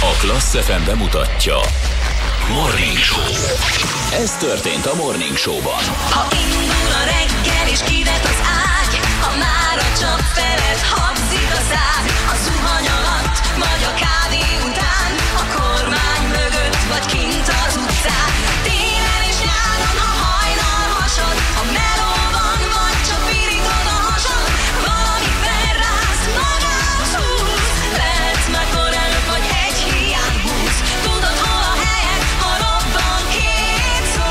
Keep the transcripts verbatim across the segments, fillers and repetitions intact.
A Klassz ef em bemutatja Morning Show. Ez történt a Morning Show-ban. Ha indul a reggel és kivet az ágy, ha már a csap felett habzik a szád, a zuhany alatt vagy a kávé után, a kormány mögött vagy kint az utcán, télen és nyáron, ha hajnal hasad, ha melóban vagy csak pirítod a hasad, valami felrász, magához húz, lehetsz már korán vagy egy hiány húz, tudod hol a helyed, ha robban két szó.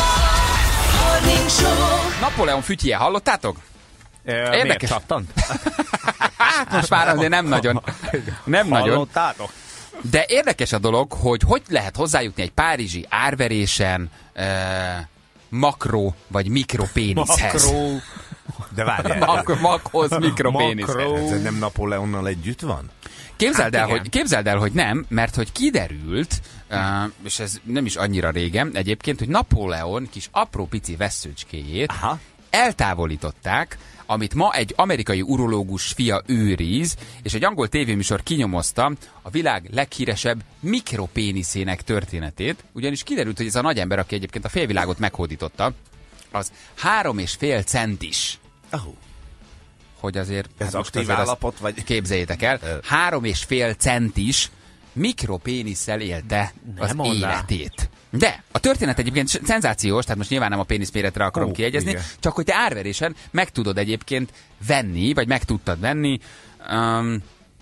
Morning Show. Napóleon fütyje, hallottátok? E, Érdekes. Miért Hát most már azért nem nagyon. Nem nagyon. Hallottátok? De érdekes a dolog, hogy hogy lehet hozzájutni egy párizsi árverésen e, makro vagy mikropéniszhez. Makró. De várjál. Mak- makhoz mikropéniszhez. Makró. Ez nem Napóleonnal együtt van? Képzeld, Hát el, igen. hogy, képzeld el, hogy nem, mert hogy kiderült, uh, és ez nem is annyira régen egyébként, hogy Napóleon kis apró pici vesszőcskéjét Aha. eltávolították, amit ma egy amerikai urológus fia őriz, és egy angol tévéműsor kinyomozta a világ leghíresebb mikropéniszének történetét, ugyanis kiderült, hogy ez a nagy ember, aki egyébként a félvilágot meghódította, az három és fél centis. Oh. Hogy azért... Ez most aktív azért azt állapot, vagy? Képzeljétek el, három és fél centis mikropénisszel élte az mondd rá. életét. De a történet egyébként szenzációs, tehát most nyilván nem a péniszméretre akarom Ó, kiegyezni, igen. csak hogy te árverésen meg tudod egyébként venni, vagy meg tudtad venni um,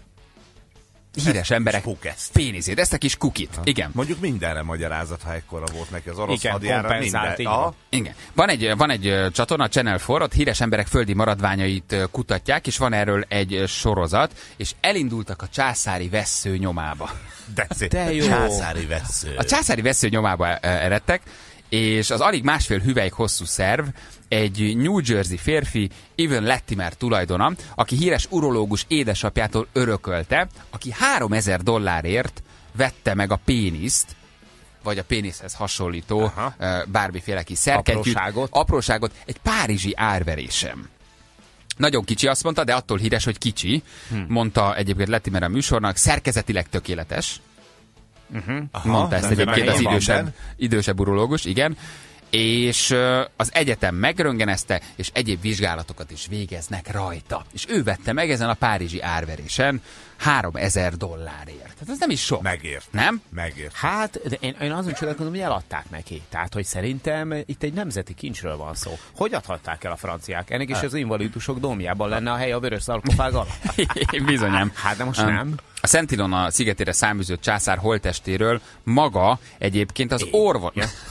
híres emberek kukeszt. péniszét, ezt a kis kukit. Igen. Mondjuk mindenre magyarázat, ha ekkora volt neki az orosz Igen, hadjára. kompenzált, Minden. így van. Aha. Igen. Van egy, van egy ö, csatorna, Channel négy, ott híres emberek földi maradványait ö, kutatják, és van erről egy ö, sorozat, és elindultak a császári vessző nyomába. De szép. De jó. Császári vessző. A császári vessző nyomába ö, eredtek, és az alig másfél hüvelyk hosszú szerv egy New Jersey férfi, Evan Latimer tulajdona, aki híres urológus édesapjától örökölte, aki háromezer dollárért vette meg a péniszt, vagy a péniszhez hasonlító Aha. ö, bármiféle kis szerkentyűt, Apróságot. apróságot egy párizsi árverésem. Nagyon kicsi, azt mondta, de attól híres, hogy kicsi. Hm. Mondta egyébként Latimer a műsornak, szerkezetileg tökéletes. Aha, Mondta ezt de egyébként az megvan idősebb, benne. idősebb urológus, igen. És ö, az egyetem megröntgenezte, és egyéb vizsgálatokat is végeznek rajta. És ő vette meg ezen a párizsi árverésen háromezer dollárért. Tehát ez nem is sok. Megért. Nem? Megért. Hát, de én, én azon csodálkozom, hogy eladták neki. Tehát, hogy szerintem itt egy nemzeti kincsről van szó. Hogy adhatták el a franciák? Ennek is az invalidusok domjában lenne a hely a vörös szarkofág alatt. Bizonyám. Hát, de most Um, nem. A Szent Ilona szigetére száműzött császár holttestéről maga egyébként az orvos...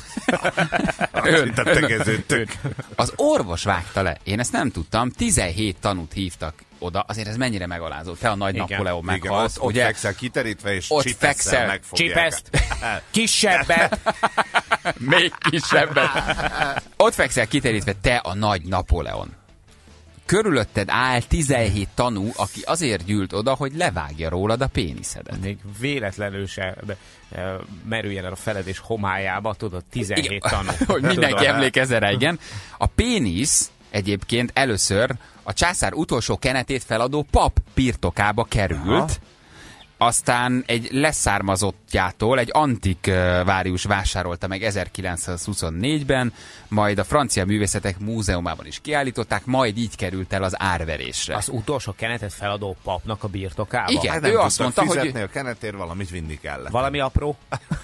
Ön, Itt a tegeződtök. az orvos vágta le. Én ezt nem tudtam. tizenhét tanút hívtak oda. Azért ez mennyire megalázó. Te a nagy Igen. Napóleon Igen, meghalsz, ott, ott ugye? fekszel kiterítve, és Ott csipesszel fekszel. megfogják. Csipeszt, kisebbet. Még kisebbet. Ott fekszel kiterítve, te a nagy Napóleon. Körülötted áll tizenhét tanú, aki azért gyűlt oda, hogy levágja rólad a péniszedet. Még véletlenül se be, e, merüljen el a feledés homályába, tudod, tizenhét tanú. Hogy mindenki Tudod, emlékezzen rá, igen. A pénisz egyébként először a császár utolsó kenetét feladó pap birtokába került, aha. Aztán egy leszármazottjától, egy antikvárius vásárolta meg ezerkilencszázhuszonnégyben, majd a Francia Művészetek Múzeumában is kiállították, majd így került el az árverésre. Az utolsó kenetet feladó papnak a birtokába? Igen. Hát nem Ő azt tudtak mondta, hogy- fizetni a kenetért, valamit vinni kellett. Valami apró?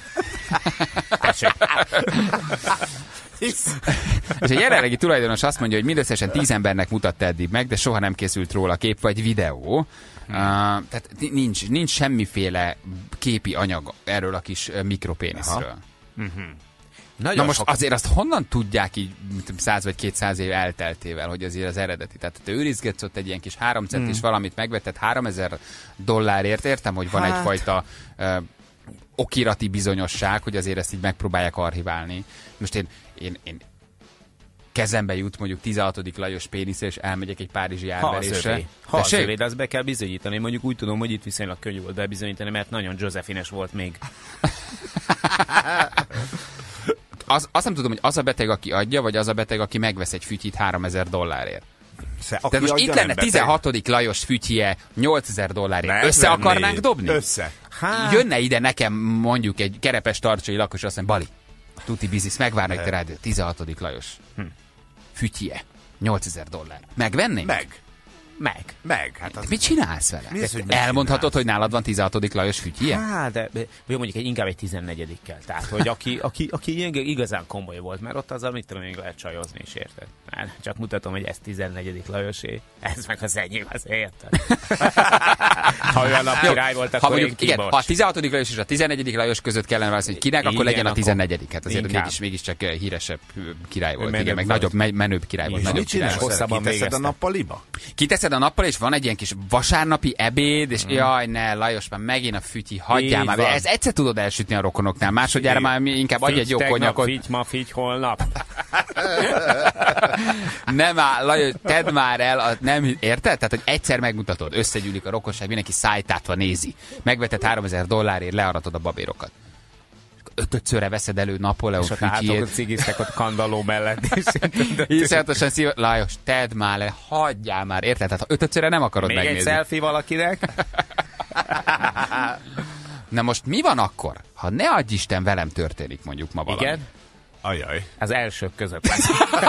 Tessék. És a jelenlegi tulajdonos azt mondja, hogy mindösszesen tíz embernek mutatta eddig meg, de soha nem készült róla kép vagy videó. Hmm. Uh, tehát nincs, nincs semmiféle képi anyag erről a kis uh, mikropéniszről. Nagyon Na most sok... azért azt honnan tudják így száz vagy kétszáz év elteltével, hogy azért az eredeti. Tehát te őrizgetsz ott egy ilyen kis három centis hmm. valamit megvetted háromezer dollárért, értem, hogy van Hát. egyfajta uh, okirati bizonyosság, hogy azért ezt így megpróbálják archiválni. Most én, én, én kezembe jut mondjuk tizenhatodik Lajos pénisze, és elmegyek egy párizsi Ha az árverésre. övé. Ha az Tessék? övé, de ezt be kell bizonyítani. Mondjuk úgy tudom, hogy itt viszonylag könnyű volt bebizonyítani, mert nagyon Josephines volt még. Az, azt nem tudom, hogy az a beteg, aki adja, vagy az a beteg, aki megvesz egy fütyit háromezer dollárért. Sze, Tehát most itt lenne tizenhatodik Lajos fütyje nyolcezer dollárért. Nem Össze venné. akarnánk dobni? Össze. Hát. Jönne ide nekem mondjuk egy kerepes tartsai lakos, azt mondja, Bali, tuti biznisz, megvárnak te rád, tizenhatodik Lajos. Hm. Fütyje, nyolcezer dollár. Megvennénk? Meg. Meg. Meg. Hát az... Mit csinálsz vele? Mi az, hogy mit Elmondhatod, csinálsz? hogy nálad van tizenhatodik Lajos fütyje? Hát, de, de vagy mondjuk egy, inkább egy tizennegyedikkel. Tehát, hogy aki, aki, aki igazán komoly volt, mert ott azzal mit tudom, még lehet csajozni is, érted? Hát, csak mutatom, hogy ez tizennegyedik Lajosé, ez meg az enyém, az érted? Ha olyan nap király volt, Ha akkor én mondjuk, igen, ha a kibocs. tizenhatodik Lajos és a tizennegyedik Lajos között kellene választani, hogy kinek, akkor Igen, legyen a akkor tizennegyedik. Hát azért inkább. mégis, mégiscsak eh, híresebb eh, király volt. Menőbb Igen, meg volt. nagyobb, me- menőbb király volt. És Nagyobb mit király csinálsz? volt. Hosszabban Kiteszed a végeztem. nappaliba? Kiteszed a nappal, és van egy ilyen kis vasárnapi ebéd, és jaj, ne, Lajos, már megint a fütyi, hagyjál Így már. van. Ez egyszer tudod elsütni a rokonoknál, másodjára már mi- inkább adj egy jó Tegnap, konyakot. Figy ma, figy holnap. Nem áll, Lajos, tedd már el, a, nem, érted? Tehát, hogy egyszer megmutatod, összegyűlik a rokonság, mindenki szájtátva nézi. Megveted háromezer dollárért, learatod a babérokat. Ötödszörre veszed elő Napóleon És ott átok, fütyjét. cigiztek ott kandalló mellett. És Iszonyatosan szív... Lajos, tedd már le, hagyjál már, érted? Tehát ha ötödszörre nem akarod még egy megnézni. selfie valakinek. Na most mi van akkor, ha ne adj Isten velem történik mondjuk ma valami? Igen? Ajaj. Az elsők között lesz.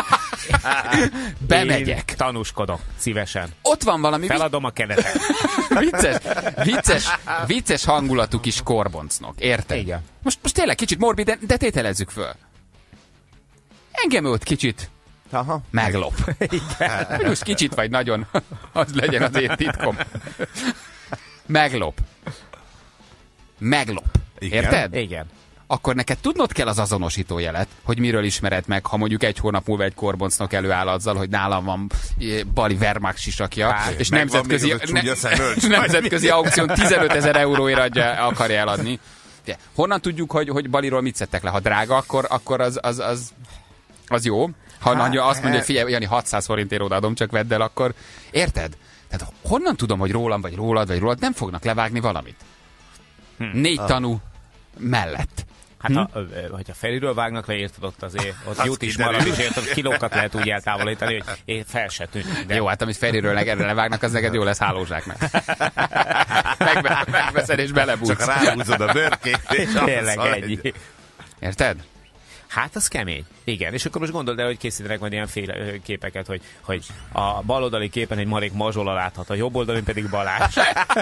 Bemegyek. Én tanúskodok, szívesen. Ott van valami Feladom a kenetet. vicces, vicces, vicces hangulatú kis korboncnok, érted? Igen. Most, most tényleg kicsit morbid, de, de tételezzük föl. Engem ott kicsit Aha. meglop. Igen. Most kicsit vagy nagyon, az legyen az én titkom. Meglop. Meglop. Igen. Érted? Igen. Akkor neked tudnod kell az azonosítójelet, hogy miről ismered meg, ha mondjuk egy hónap múlva egy korboncnok előáll azzal, hogy nálam van eh, Bali Wehrmacht sisakja, Hát, és megvan nemzetközi, még az a csúnya szemölcs. nemzetközi aukción tizenötezer euróért adja, akarja eladni. De honnan tudjuk, hogy, hogy Baliról mit szedtek le? Ha drága, akkor, akkor az, az, az, az jó. Ha hát, azt mondja, hogy figyelj, Jani, hatszáz forintért odaadom, csak vedd el, akkor érted? Tehát honnan tudom, hogy rólam, vagy rólad, vagy rólad nem fognak levágni valamit? Hm. Négy tanú mellett. Hát, ha, ö, hogyha Feriről vágnak le, érted, ott azért, ott Az jut is kiderül. marad, és érted, kilókat lehet úgy eltávolítani, hogy én fel se tűnik. De jó, hát amit Feriről erre levágnak, az neked jó lesz hálózsáknak. Megve, megveszed és belebújsz. Csak ráhúzod a bőrkét, és Tényleg az egy. Érted? Hát az kemény. Igen, és akkor most gondold el, hogy készítenek majd ilyen féle ö, képeket, hogy, hogy a baloldali képen egy marék mazsola láthat, a jobb oldalon pedig Balázs.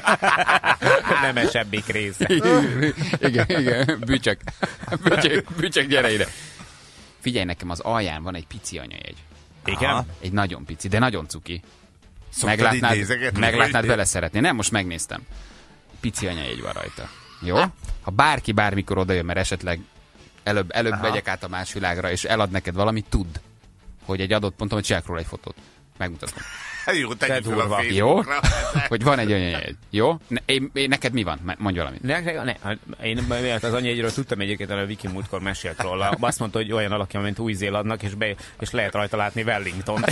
Nemesebbik része. Igen, igen, bücsök. Bücsök, bücsök, gyere ide. Figyelj, nekem az alján van egy pici anyajegy. Igen? Aha. Egy nagyon pici, de nagyon cuki. Szoktad így Meglátnád, nézegetni, meglátnád hogy- vele szeretni. Nem, most megnéztem. Pici anyajegy van rajta. Jó? Ha bárki bármikor odajön, mert esetleg előbb, előbb Aha. megyek át a más világra, és elad neked valamit, tudd, hogy egy adott ponton, hogy csinálok róla egy fotót. Megmutatom. Jó, tegyük fel a durva. Jó? Facebookra. Hogy van egy anyajegy. Jó? Ne, én, én, neked mi van? Mondj valamit. Ne, ne, ne, én miatt az anyjegyről tudtam egyébként, a Viki múltkor mesélt róla. Azt mondta, hogy olyan alakja, mint Új-Zélandnak, és, be, és lehet rajta látni Wellington.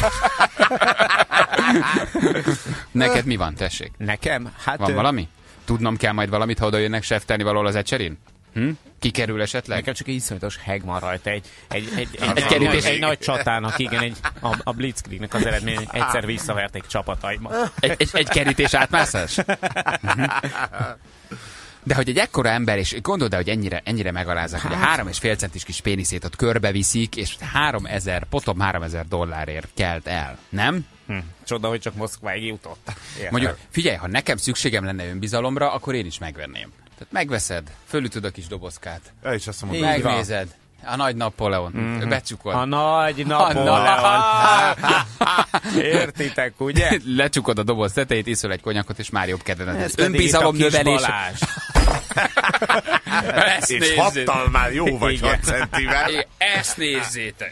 Neked mi van? Tessék. Nekem? Hát... Van ö, valami? Tudnom kell majd valamit, ha oda jönnek seftelni valahol az ecserin? Hm? Kikerül esetleg? Nekem csak egy iszonyatos heg van rajta, egy, egy, egy, egy, Egy egy, kerítés. egy, egy nagy csatának, igen, egy, a, a Blitzkriegnek az eredmény, egyszer visszaverték csapataimat. Egy, egy, egy kerítés átmászás? Mhm. De hogy egy ekkora ember, és gondold el, hogy ennyire, ennyire megalázzák, hogy a három és fél centis kis péniszét ott körbeviszik, és háromezer, potom háromezer dollárért kelt el, nem? Hm. Csoda, hogy csak Moszkváig jutott. Érted? Mondjuk, figyelj, ha nekem szükségem lenne önbizalomra, akkor én is megvenném. Tehát megveszed, fölütöd a kis dobozkát, Ja, és azt mondom, Így van. megnézed, a nagy Napóleon, mm-hmm. becsukod. A nagy A Napóleon. na- Értitek, ugye? Lecsukod a doboz tetejét, iszol egy konyakot, és már jobb kedved. Ez Ez pedig önbizalom itt a kis növelés. Balázs. Ezt és nézzétek. hattal már jó vagy Igen. hat centivel. Igen, ezt nézzétek.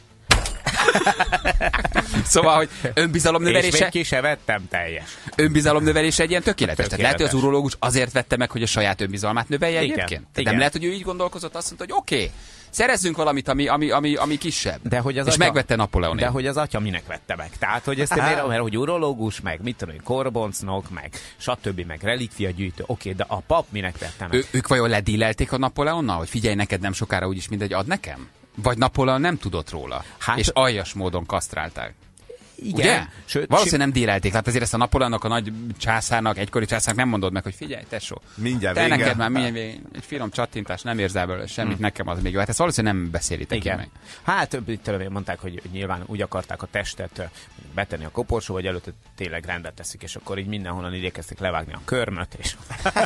Szóval, hogy önbizalom És még növelése, ki se vettem teljes. önbizalom növelése egy ilyen tökéletes. Tehát lehet, hogy az Tökéletes. urológus azért vette meg, hogy a saját önbizalmát növelje Igen. egyébként. Tehát Igen. nem lehet, hogy ő így gondolkozott, azt mondta, hogy oké, okay, szerezzünk valamit, ami, ami, ami, ami kisebb. De hogy az és atya- megvette Napóleonét. De hogy az atya minek vette meg? Tehát, hogy ezt miért, mert hogy urológus, meg mit tudom én, korboncnok, meg stb. Meg relikvia gyűjtő. Oké, de a pap minek vette meg? Ő, ők vajon ledílelték a Napóleonnal, hogy figyelj, neked nem sokára úgyis mindegy, ad nekem? Vagy Napóleon nem tudott róla, Hát- és aljas módon kasztrálták? Igen. Ugye? Sőt, Valószínűleg nem dílelték. Hát azért ezt a Napóleonnak, a nagy császárnak, egykori császárnak nem mondod meg, hogy figyelj, tesó. Mindjárt te vége. neked már mindjárt vége. Egy finom csattintás, nem érzel belőle semmit, hmm. nekem az még jó. Hát ezt valószínűleg nem beszélitek igen. meg. Hát itt mondták, hogy nyilván úgy akarták a testet betenni a koporsó, vagy előtte tényleg rendet teszik, és akkor így mindenhonnan igyekeztek levágni a körmöt. És...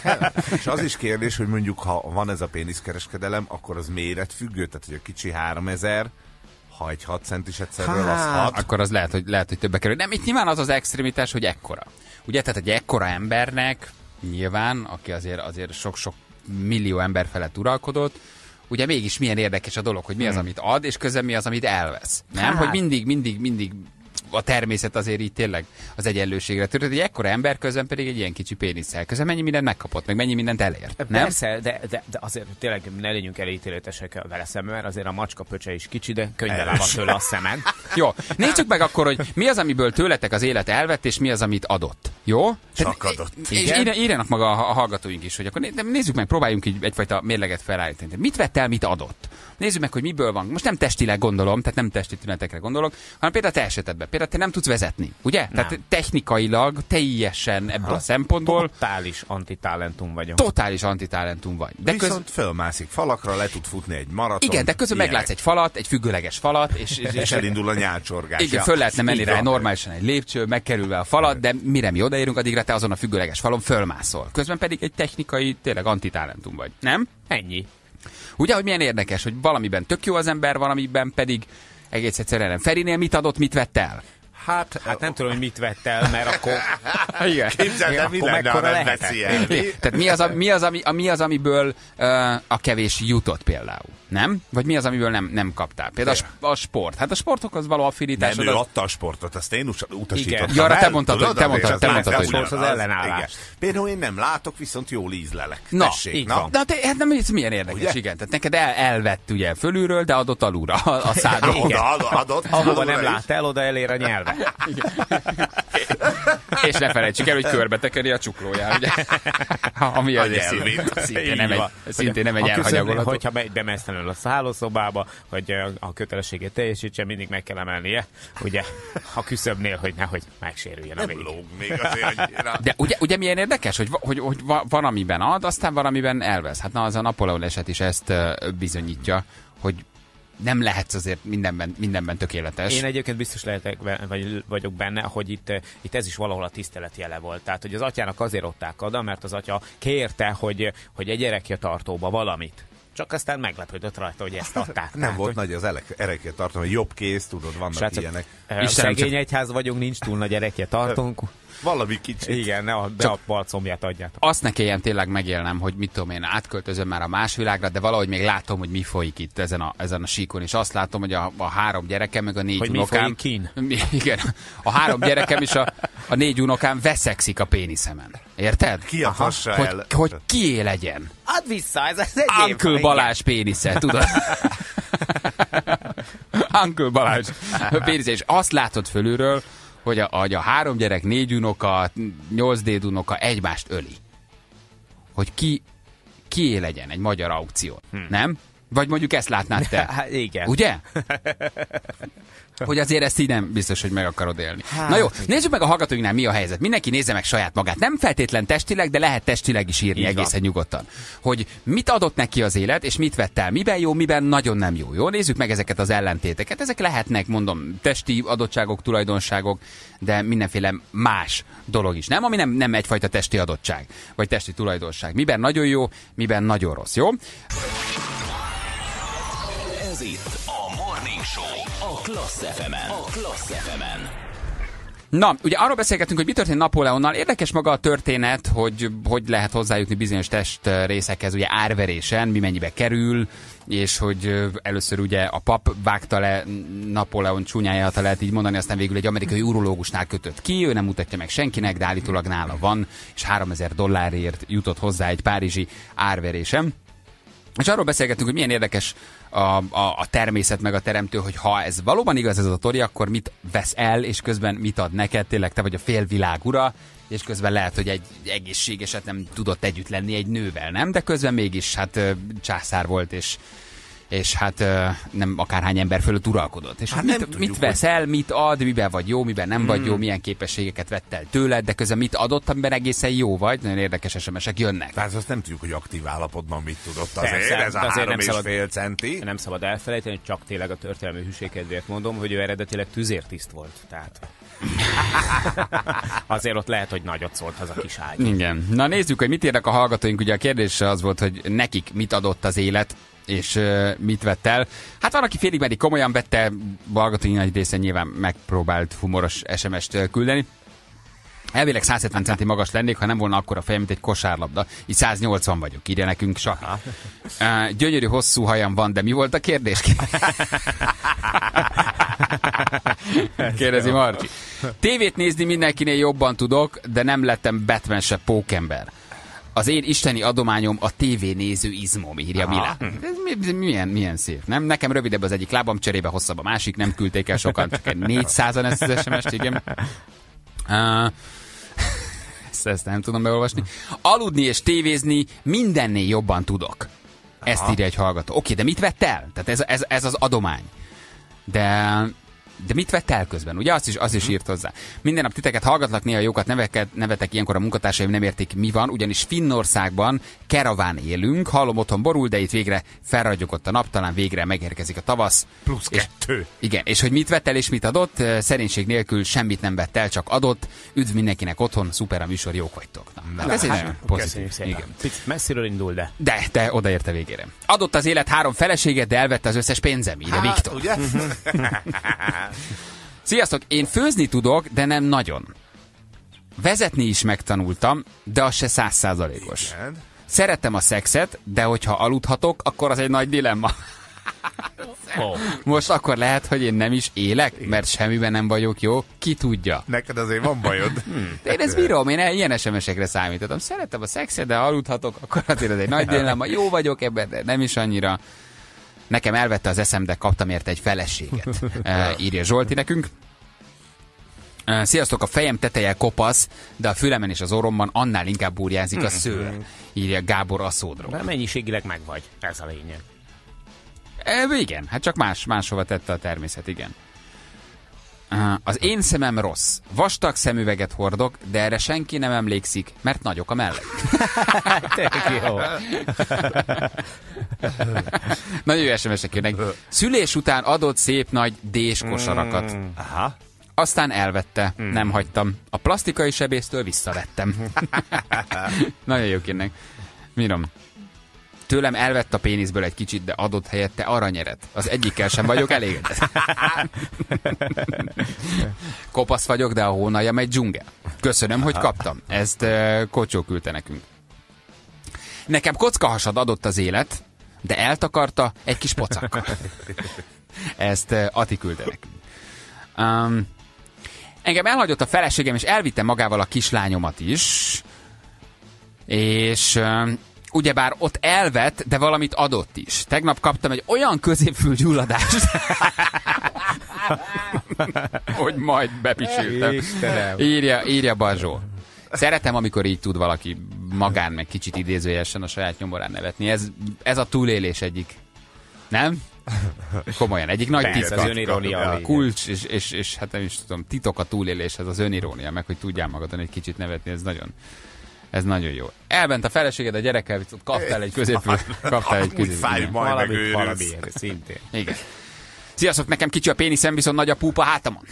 és az is kérdés, hogy mondjuk ha van ez a péniszkereskedelem, akkor az méretfüggő, tehát hogy a kicsi háromezer, ha egy hat centis egyszerről, az hat. Akkor az lehet, hogy, lehet, hogy többe kerül. Nem, itt nyilván az az extremitás, hogy ekkora. Ugye, tehát egy ekkora embernek nyilván, aki azért, azért sok-sok millió ember felett uralkodott, ugye mégis milyen érdekes a dolog, hogy mi az, amit ad, és közben mi az, amit elvesz. Nem? Hát. Hogy mindig, mindig, mindig a természet azért így tényleg az egyenlőségre törött. Egy ekkora ember közben pedig egy ilyen kicsi pénisszel. Közben mennyi mindent megkapott, meg mennyi mindent elért. Nem? Persze, de, de, de azért tényleg ne legyünk elítéletesek vele szemben, mert azért a macska pöcse is kicsi, de könnyen van tőle a szemed. Jó, nézzük meg akkor, hogy mi az, amiből tőletek az élet elvett, és mi az, amit adott. Jó? Csak adott. És írjanak maga a hallgatóink is, hogy akkor nézzük meg, próbáljunk így egyfajta mérleget felállítani. Mit vett el, mit adott? Nézzük meg, hogy miből van. Most nem testileg gondolom, tehát nem testi tünetekre gondolok, hanem például te esetedben. Például te nem tudsz vezetni, ugye? Nem. Tehát technikailag teljesen ebből ha. a szempontból totális antitalentum vagyok. Totális antitalentum vagy. De viszont köz... fölmászik falakra, le tud futni egy maraton. Igen, de közben ilyenek. Meglátsz egy falat, egy függőleges falat, és, és, és elindul a nyálcsorgás. Igen, föl lehetne menni rá normálisan egy lépcső, megkerülve a falat, de mire mi odaérünk, addigra te azon a függőleges falon fölmászol. Közben pedig egy technikai, tényleg antitalentum vagy. Nem? Ennyi. Ugye, hogy milyen érdekes, hogy valamiben tök jó az ember, valamiben pedig egész egyszerűen nem. Ferinél mit adott, mit vett el? Hát, hát nem tudom, hogy mit vett el, mert akkor... Igen. Képzeld el, mi lenne, ha nem veszi el. Tehát mi az, a, mi az, ami, a, mi az amiből uh, a kevés jutott például? Nem? Vagy mi az, amiből nem, nem kaptál? Például a, a sport. Hát a sportokhoz való affinitás... Nem, ő adta a sportot, azt én utasítottam. Ja, te mondtad, te mondtad, te mondtad, hogy nem. Az ellenállás. Például én nem látok, viszont jól ízlelek. Na, Tessék, na. Na te, hát nem, ez milyen érdekes, ugye? Igen. Tehát neked el, elvett ugye fölülről, de adott alulra a, a szádról. Oda, adott. Ahova nem lát el, oda elér a nyelve. És ne felejtsük el, hogy körbetekeri a csuklóját, ugye? Ami azért szintén nem egy, szintén nem egy elhanyagolható. Hogyha megy bemesztelenül a szállószobába, hogy a kötelességét teljesítse, mindig meg kell emelnie, ugye, a küszöbnél, hogy nehogy megsérüljen a végig. Még azért annyira. De ugye, ugye milyen érdekes, hogy, hogy, hogy van, amiben ad, aztán van, amiben elvesz. Hát na, az a Napóleon eset is ezt bizonyítja, hogy nem lehetsz azért mindenben, mindenben tökéletes. Én egyébként biztos lehetek, vagy vagyok benne, hogy itt, itt ez is valahol a tisztelet jele volt. Tehát, hogy az atyának azért adták oda, mert az atya kérte, hogy, hogy egy gyerekjatartóba valamit. Csak aztán meglepődött rajta, hogy ezt adták. Nem tehát, volt hogy... nagy az erekje tartom, hogy jobb kész, tudod, vannak Srácok, ilyenek. Szegény csak... egyház vagyunk, nincs túl nagy erekje tartunk. Valami kicsit. Igen, ne a, be a balcombját adjátok. Azt ne kelljen tényleg megélnem, hogy mit tudom én, átköltözöm már a más világra, de valahogy még látom, hogy mi folyik itt ezen a, ezen a síkon, és azt látom, hogy a, a három gyerekem, meg a négy hogy unokám... mi kín? Igen, a három gyerekem és a, a négy unokám veszekszik a péniszemen. Érted? Ki a hassa hogy, el? hogy kié legyen. Add vissza, ez az egyéb. Uncle Balázs pénisze, tudod? Uncle Balázs pénisze, és azt látod fölülről, hogy a, hogy a három gyerek, négy unoka, nyolc dédunoka egymást öli. Hogy ki, kié legyen egy magyar aukció. Hm. Nem? Vagy mondjuk ezt látnád te. Hát igen. Ugye? Hogy azért ezt így nem biztos, hogy meg akarod élni. Hát, na jó, nézzük meg a hallgatóinknál mi a helyzet. Mindenki nézze meg saját magát. Nem feltétlen testileg, de lehet testileg is írni így egészen van. Nyugodtan. Hogy mit adott neki az élet, és mit vett el. Miben jó, miben nagyon nem jó. Jó, nézzük meg ezeket az ellentéteket. Ezek lehetnek, mondom, testi adottságok, tulajdonságok, de mindenféle más dolog is. Nem, ami nem, nem egyfajta testi adottság, vagy testi tulajdonság. Miben nagyon jó, miben nagyon rossz. Jó? Ez itt a Morning Show a Klassz ef emen. A Klassz ef emen. Na, ugye arról beszélgetünk, hogy mi történt Napóleonnal. Érdekes maga a történet, hogy hogy lehet hozzájutni bizonyos testrészekhez, ugye árverésen, mi mennyibe kerül, és hogy először ugye a pap vágta le Napóleon csúnyáját, ha lehet így mondani, aztán végül egy amerikai urológusnál kötött ki, ő nem mutatja meg senkinek, de állítólag nála van, és háromezer dollárért jutott hozzá egy párizsi árverésen. És arról beszélgettünk, hogy milyen érdekes a, a, a természet meg a teremtő, hogy ha ez valóban igaz ez a tori, akkor mit vesz el, és közben mit ad neked, tényleg te vagy a félvilág ura, és közben lehet, hogy egy egészségeset nem tudott együtt lenni egy nővel, nem? De közben mégis hát császár volt, és, és hát nem akárhány ember fölött uralkodott. És Hát mit, nem tudjuk, mit veszel, mit ad, miben vagy jó, miben nem vagy jó, milyen képességeket vett el tőled, de közben mit adott, amiben egészen jó vagy. Nagyon érdekes es em esek jönnek. Tehát azt nem tudjuk, hogy aktív állapotban mit tudott azért. Persze, ez a de azért három nem és szabad- fél centi. Nem szabad elfelejteni, hogy csak tényleg a történelmi hűségkedvéért mondom, hogy ő eredetileg tüzértiszt volt. Tehát azért ott lehet, hogy nagyot szólt az a kis ágy. Igen. Na nézzük, hogy mit írnak a hallgatóink. Ugye a kérdés az volt, hogy nekik mit adott az élet, és uh, mit vett el. Hát van, aki félig meddig komolyan vette, a hallgatóink nagy része nyilván megpróbált humoros es em est küldeni. Elvileg száz hetven centi magas lennék, ha nem volna akkora fejem, mint egy kosárlabda. Így száz nyolcvan vagyok, írja nekünk Saki. Uh, gyönyörű hosszú hajam van, de mi volt a kérdés? Kérdezi Marci. Tévét nézni mindenkinél jobban tudok, de nem lettem Batman se pókember. Az én isteni adományom a tévénéző izmom, írja Mila. Ez mi- milyen, milyen szép, nem? Nekem rövidebb az egyik lábam, cserébe hosszabb a másik, nem küldték el sokan, csak egy négyszázan ezt az es em est, igen. Uh, ezt, ezt nem tudom beolvasni. Aludni és tévézni mindennél jobban tudok. Ezt írja egy hallgató. Oké, de mit vett el? Tehát ez, ez, ez az adomány. De... De mit vett el közben? Ugye azt is, azt is írt hozzá. Minden nap titeket hallgatlak, néha jókat neveket, nevetek, ilyenkor a munkatársaim nem értik, mi van, ugyanis Finnországban keraván élünk, hallom otthon borul, de itt végre felragyogott a nap, talán végre megérkezik a tavasz. Plusz És- kettő. Igen, és hogy mit vett el és mit adott, szerénység nélkül semmit nem vett el, csak adott. Üdv mindenkinek otthon, szuper a műsor, jók vagytok. Na, Na, ez egy hát, nagyon Köszönjük pozitív. szépen. Igen. Picit messziről indul, de De, de odaérte végére. Adott az élet három feleséget, de elvette az összes pénzem, ide Viktor. ugye? Sziasztok, én főzni tudok, de nem nagyon. Vezetni is megtanultam, de az se százszázalékos. Igen. Szeretem a szexet, de hogyha aludhatok, akkor az egy nagy dilemma. oh. Most akkor lehet, hogy én nem is élek, mert semmiben nem vagyok jó, ki tudja. Neked azért van bajod. De én ezt bírom, én ilyen es em esekre számítottam. Szeretem a szexet, de ha aludhatok, akkor azért ez egy nagy dilemma. Jó vagyok ebben, de nem is annyira. Nekem elvette az eszem, de kaptam érte egy feleséget. E, írja Zsolti nekünk. E, sziasztok, a fejem teteje kopasz, de a fülemen és az orromban annál inkább burjázik a szőr. Írja Gábor Aszódról. De mennyiségileg meg vagy. Ez a lényeg. E, igen, hát csak más, máshova tette a természet, igen. E, az én szemem rossz. Vastag szemüveget hordok, de erre senki nem emlékszik, mert nagyok a mellek. Tényleg jó. Nagyon jó es em esek jönnek. Szülés után adott szép nagy dés kosarakat. Aha. Aztán elvette, nem hagytam. A plastikai sebésztől visszavettem. Nagyon jók jönnek. Mirom. Tőlem elvett a péniszből egy kicsit, de adott helyette aranyeret. Az egyikkel sem vagyok elégedett. Kopasz vagyok, de a hónaljam egy dzsungel. Köszönöm, hogy kaptam. Ezt uh, Kocsó küldte nekünk. Nekem kockahasad adott az élet, de eltakarta egy kis pocakkal. Ezt uh, Ati küldte nekünk. Um, engem elhagyott a feleségem, és elvitte magával a kislányomat is. És... Um, ugyebár ott elvett, de valamit adott is. Tegnap kaptam egy olyan középfülgyulladást, hogy majd bepisültem. Istenem. Írja, írja Bazsó. Szeretem, amikor így tud valaki magán, meg kicsit idézőjesen a saját nyomorán nevetni. Ez, ez a túlélés egyik. Nem? Komolyan, egyik nagy Persze, titka. az önirónia a A lényeg. kulcs, és, és, és hát nem is tudom, titok a túléléshez az önirónia, meg hogy tudjál magadon egy kicsit nevetni, ez nagyon... Ez nagyon jó. Elment a feleséged a gyerekkel, viszont kaptál egy középül, kaptál egy Úgy középül. fáj, igen. majd Valami, megőrülsz. valamiért, szintén. Igen. Sziasztok, nekem kicsi a péniszem, viszont nagy a púpa hátamon.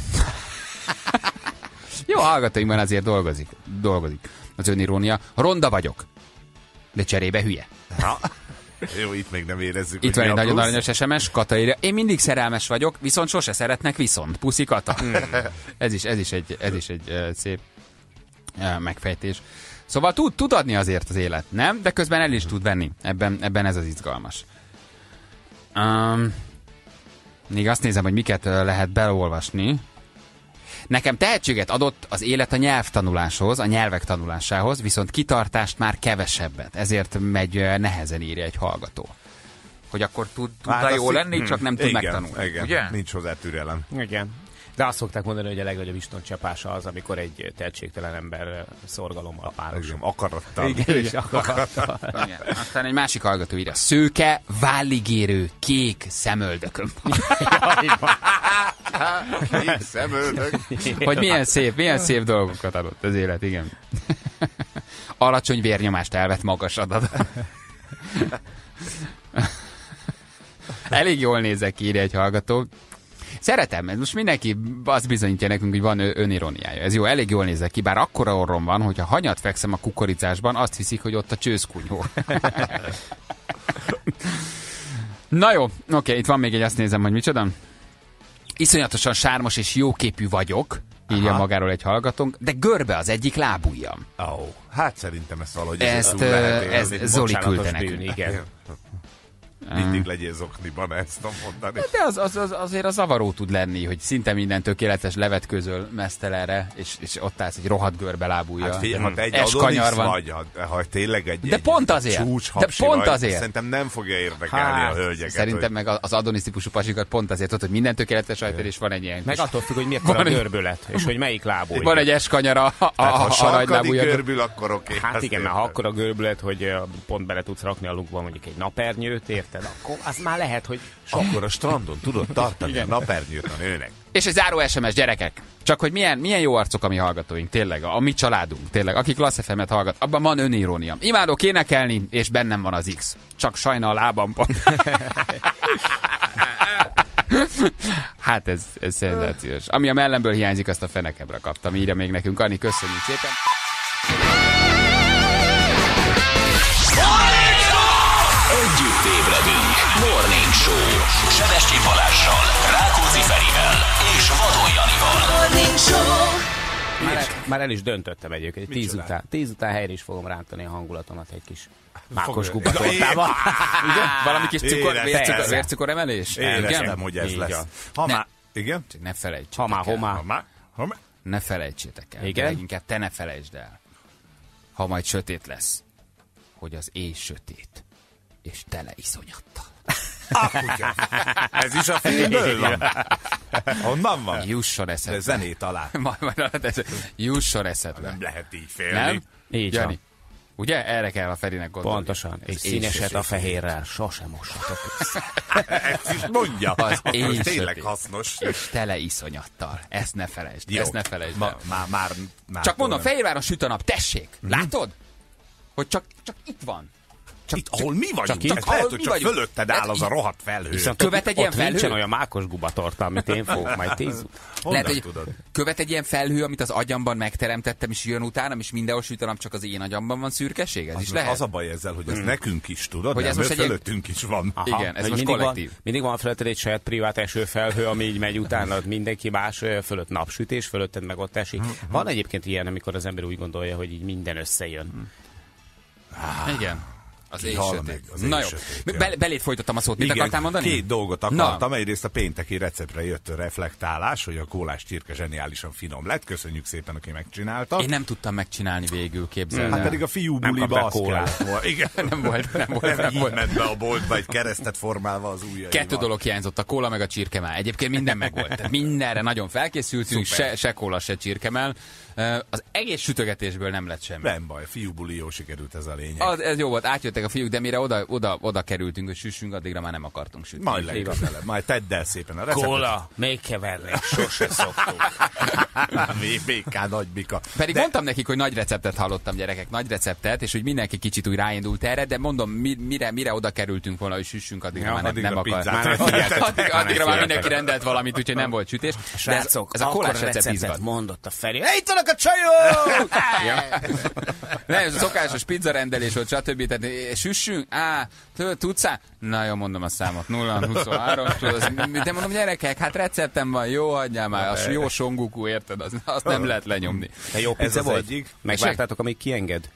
Jó, hallgatóinkban azért dolgozik. Dolgozik az önirónia. Ronda vagyok, de cserébe hülye. Ha. Jó, itt még nem érezzük, Itt hogy van mi egy a nagyon plusz. aranyos es em es, Kata írja. Én mindig szerelmes vagyok, viszont sose szeretnek viszont. Puszi Kata. ez, is, ez is egy, ez is egy uh, szép uh, megfejtés. Szóval tud, tud adni azért az élet, nem? De közben el is tud venni. Ebben, ebben ez az izgalmas. Um, még azt nézem, hogy miket uh, lehet beolvasni. Nekem tehetséget adott az élet a nyelvtanuláshoz, a nyelvek tanulásához, viszont kitartást már kevesebbet. Ezért megy uh, nehezen, írja egy hallgató. Hogy akkor tud, tudna Hát jó azt- lenni, csak nem tud igen, megtanulni. Igen, Ugye? nincs hozzá türelem. Igen. De azt szokták mondani, hogy a legnagyobb istoncsapása az, amikor egy tehetségtelen ember szorgalommal párosul. Akarattal. Igen, és akarattal. Igen. Aztán egy másik hallgató írja, szőke, válligérő, kék szemöldököm. Kék szemöldök. Hogy milyen szép, milyen szép dolgokat adott az élet, igen. Alacsony vérnyomást elvett magas adat. Elég jól nézek ki, írja egy hallgató. Szeretem, mert most mindenki azt bizonyítja nekünk, hogy van önironiája. Ez jó, elég jól nézek ki, bár akkora orrom van, hogyha hanyat fekszem a kukoricásban, azt hiszik, hogy ott a csőszkunyhó. Na jó, oké, itt van még egy, azt nézem, hogy micsoda. Iszonyatosan sármos és jóképű vagyok, írja Aha. magáról egy hallgatónk, de görbe az egyik lábujjam. Oh, hát szerintem ezt valahogy... Ezt, túl lehet élni. ez Zoli Bocsánatos küldte bűn, nekünk. igen. Mindig legyél zokniban, ezt tudom mondani. De az, az, az, azért az zavaró tud lenni, hogy szinte minden tökéletes levetközöl mesztelenre, és, és ott állsz egy rohadt görbe lábújja. Hát figyelj, ha te egy Eskanyar Adonis van. vagy, ha, ha tényleg egy, De egy pont azért. csúcs De pont vagy, azért. szerintem nem fogja érdekelni Hát, a hölgyeket. szerintem hogy... meg az Adonis típusú pasikat pont azért tudod, hogy minden tökéletes rajta, és van egy ilyen Meg kis, attól függ, hogy milyen a egy- görbület, és hogy melyik lábúj. van egy eskanyar a, a, Tehát, a, ha a nagy sarkadig lábújja. görbül, akkor oké. Hát azt igen, mert értem. ha akkor a görbület, hogy ö, pont bele tudsz rakni a lukba mondjuk egy napernyőt, érted? Akkor az már lehet, hogy Akkor a strandon tudod tartani a napernyőt a nőnek. És egy záró es em es, gyerekek. Csak hogy milyen, milyen jó arcok a mi hallgatóink, tényleg, a, a mi családunk, tényleg, akik Klassz ef em-et hallgat, abban van önirónia. Imádok énekelni, és bennem van az X. Csak sajna a lábam pont. Hát ez, ez szenzációs. Ami a mellemből hiányzik, azt a fenekemre kaptam. Írja még nekünk, Anni, köszönjük szépen. Együtt ébredünk. Morning Show. Sebestyén Balázzsal, Rákóczi Ferivel és Vadon Janival. Morning Show. már, már el is döntöttem egyébként. Tíz Micsoda? után, tíz után helyre is fogom rántani a hangulatomat egy kis mákos Fogja- gubatortával. Ugye? Valami kis cukor, Éreztem. vércukor, vércukoremelés? Éreztem, Igen? hogy ez Így lesz. van. Ha Ne. már... Igen? Csak ne felejtsétek Ha már, el. homá. Ha már... Ha már... Ne felejtsétek el. Igen? De leginkább te ne felejtsd el. Ha majd sötét lesz, hogy az éj sötét, és tele iszonyattal. Ez is a filmből van. Honnan van? Jusson De eszedbe. zenét alá. Majd, majd, ez- Jusson eszedbe. Nem lehet így félni. Nem? Így Jani. van. Ugye? Erre kell a Ferinek gondolni. Pontosan. És Az színeset éj a fehérrel sosem mossatok össze. Ezt is mondja. Az Az én tényleg sötét. hasznos. És tele iszonyattal. Ezt ne felejtsd. Jó. Ezt ne felejtsd Ma, el. már, már, már Csak mondom, nem. Fehérváron süt a nap. Tessék! Látod? Hogy csak, csak itt van. Csak, Itt, ahol mi vagyunk, itt? ez lehet, Ahol hogy mi csak vagyunk. fölötted áll Hát az a így- rohadt felhő. Viszont Követ egy ilyen ott nincsen felhő? olyan mákos gubatorta, amit én fogok majd tíz után. Honnan Lehet, hogy tudod? követ egy ilyen felhő, amit az agyamban megteremtettem, és jön utánam, és mindenhol süt a nap, csak az én agyamban van szürkeség? Ez Az, is lehet? az a baj ezzel, hogy ez nekünk is, tudod? Hogy Hogy ez nem, most most egy ilyen- fölöttünk is van. Igen, ez Hogy most mindig kollektív. Van, mindig van fölötted egy saját privát esőfelhő, ami így megy utána, mindenki más ö, fölött napsütés, fölötted meg ott esik. Van egyébként ilyen, amikor az ember úgy gondolja, hogy így minden összejön. Igen. Az éj hal sötét. meg, az éj Na jó, sötét, Be, belét folytattam a szót. Mit akartál mondani? Két dolgot akartam. Egyrészt a pénteki receptre jött a reflektálás, hogy a kólás csirke zseniálisan finom lett. Köszönjük szépen, aki megcsinálta. Én nem tudtam megcsinálni végül, képzeld Hát el. pedig a fiú Nem buliba kaptak az kólát. kellett volna. Igen. Nem volt, nem volt, Nem, nem így volt. ment be a boltba egy keresztet formálva az ujjaival. Kettő dolog hiányzott, a kóla meg a csirkemell. Egyébként minden megvolt. Tehát mindenre nagyon felkészültünk, se, se kóla, se csirkemell. Az egész sütögetésből nem lett semmi. Nem baj, fiú buli jó sikerült, ez a lényeg. Az, ez jó volt, átjöttek a fiúk, de mire oda, oda, oda kerültünk, hogy süssünk, addigra már nem akartunk sütni. Majd legközelebb, majd tedd el szépen a receptet. Kóla, még keverni, sose szoktuk. vé bé ká nagybika. Pedig de... mondtam nekik, hogy nagy receptet hallottam, gyerekek, nagy receptet, és hogy mindenki kicsit úgy ráindult erre, de mondom, mi, mire, mire oda kerültünk volna, hogy süssünk, addigra Ja, már nem, addigra nem akar. pizzát Már rendeltek. addigra, addigra már mindenki rendelt valamit, úgyhogy nem volt sütés. De ez, Srácok, ez a kólás akkor recept izgat. mondott a Feri. Hey, itt vannak a csajok! Nem, ez a szokásos pizzarendelés volt, stb. Tehát süssünk? Á, tudsz á? Na jó, mondom a számot. nulla huszonhárom. De mondom, gyerekek, hát receptem van, jó, hagyjál már. Az jó songuku, érted? Az, azt nem lehet lenyomni. De jó Ez pizza az volt? egyik. Megvártátok, amíg kienged?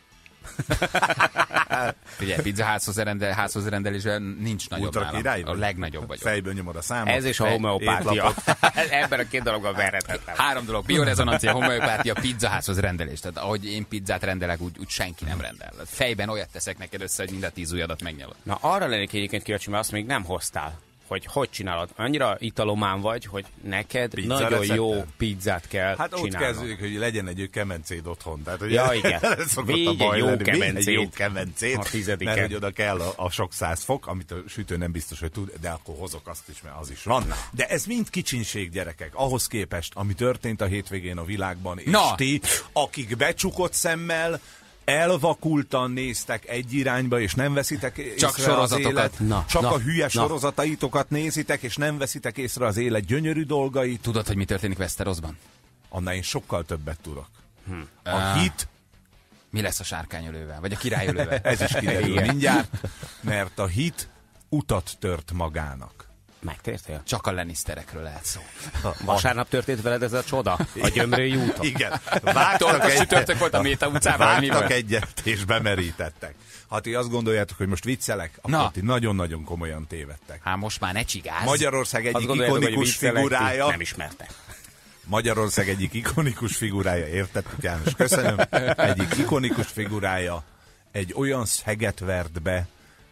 Figyelj, pizza házhoz, rendel, házhoz rendelésben nincs nagyobb Ultra nálam. király A vagy? legnagyobb vagyok. Fejből nyomod a számot. Ez és a homeopátia. étlapot. Ebben a két dologban verhetetlen. Három dolog, biorezonancia, homeopátia, pizzaházhoz rendelés. Tehát ahogy én pizzát rendelek, úgy, úgy senki nem rendel. Fejben olyat teszek neked össze, hogy mind a tíz ujjadat megnyalod. Na arra lennék egyébként kíváncsi, mert azt még nem hoztál, hogy hogy csinálod. Annyira italomán vagy, hogy neked Pizza nagyon recepten? jó pizzát kell Hát ott csinálnod. kezdődik, hogy legyen egy kemencéd otthon. Tehát, ugye, Ja, igen. szokott Végy a egy baj jó lenni. Végy kemencét. egy jó kemencét, A tizediken. mert hogy oda kell a, a sok száz fok, amit a sütő nem biztos, hogy tud, de akkor hozok azt is, mert az is van. De ez mind kicsinség, gyerekek, ahhoz képest, ami történt a hétvégén a világban, és Na. ti, akik becsukott szemmel, elvakultan néztek egy irányba, és nem veszitek észre Csak az sorozatokat. élet. Na, Csak na, a hülye na. sorozataitokat nézitek, és nem veszitek észre az élet gyönyörű dolgait. Tudod, hogy mi történik Westerosban? Annál én sokkal többet tudok. Hmm. A hit, Mi lesz a sárkányölővel? Vagy a királyölővel? ez is kiderül Igen. mindjárt, mert a hit utat tört magának. Megtértél? Csak a Lannisterekről lehet szó. Vasárnap történt veled ez a csoda? A Gyömrői úton? Igen. Tudod, Vágtak, a egy, csütörtök volt a Méta utcában, vagy mi vágtak volt? egyet, és bemerítettek. Ha ti azt gondoljátok, hogy most viccelek, akkor Na. ti nagyon-nagyon komolyan tévedtek. Hát most már ne csigáz. Magyarország Azt egyik gondoljátok, hogy ikonikus viccelek, ti figurája. Nem ismerte. Magyarország egyik ikonikus figurája, értettük János, köszönöm. Egyik ikonikus figurája egy olyan szeget vert be,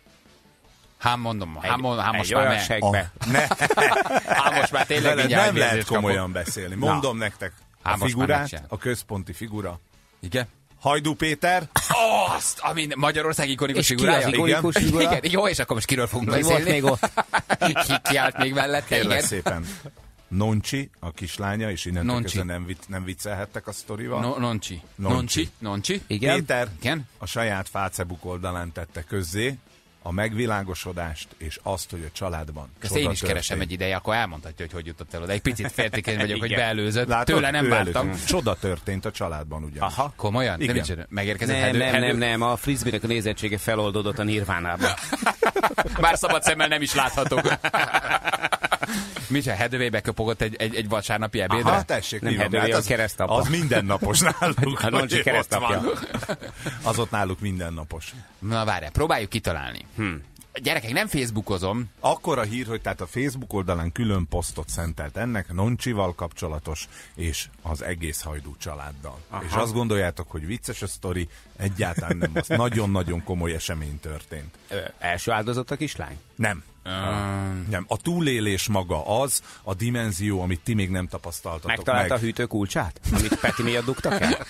Hát mondom, hát, mondom, hát most egy már olyan ne. segbe. ne, Hát most már tényleg Veled mindjárt nem lehet elvérzést kapok. komolyan beszélni. Mondom nektek, Hát a most már figurát, megcsinál. a központi figura. Igen? Hajdú Péter, Azt, ami Magyarország ikonikus És ki figurája. az ikonikus Igen. figura? Igen, jó, és akkor most kiről fogunk Mi beszélni? volt még ott? Ki, ki állt még mellette? kérlek Igen. szépen. Noncsi, a kislánya, és innentől Noncsi. kezdve nem, vic, nem viccelhettek a sztorival. No, noncsi. Noncsi. Noncsi. Noncsi. Igen? Péter Igen? a saját Facebook oldalán tette közzé a megvilágosodást, és azt, hogy a családban Ezt csoda én is keresem történt. egy ideje, akkor elmondhatja, hogy hogy jutott el oda. Egy picit féltékeny vagyok, hogy Igen. beelőzött. Látod? Tőle nem Ő vártam. előtt. Csoda történt a családban ugyanis. Aha. Komolyan? Igen. Nem micsoda? Megérkezett Nem, Hedő- nem, Hedő- nem, nem. A frisbee-nek a nézettsége feloldódott a nirvánában. Már szabad szemmel nem is láthatók. Micsoda, Hedővébe köpogott egy, egy, egy vasárnapi ebédre? Hát tessék, Nem mi van? Hedővé, Hát a az, keresztapa. az mindennapos náluk. A Noncsi hogy keresztapja. ott van. Az ott náluk mindennapos. Na várjál, próbáljuk kitalálni. Hm. Gyerekek, nem Facebookozom. Akkor a hír, hogy tehát a Facebook oldalán külön posztot szentelt ennek, Noncsival kapcsolatos, és az egész Hajdú családdal. Aha. És azt gondoljátok, hogy vicces a sztori, egyáltalán nem. Az nagyon-nagyon komoly esemény történt. Ö, első áldozat a kislány? Nem. Nem. A túlélés maga az, a dimenzió, amit ti még nem tapasztaltatok Megtalálta meg. a hűtő kulcsát? Amit Peti miatt dugtak el?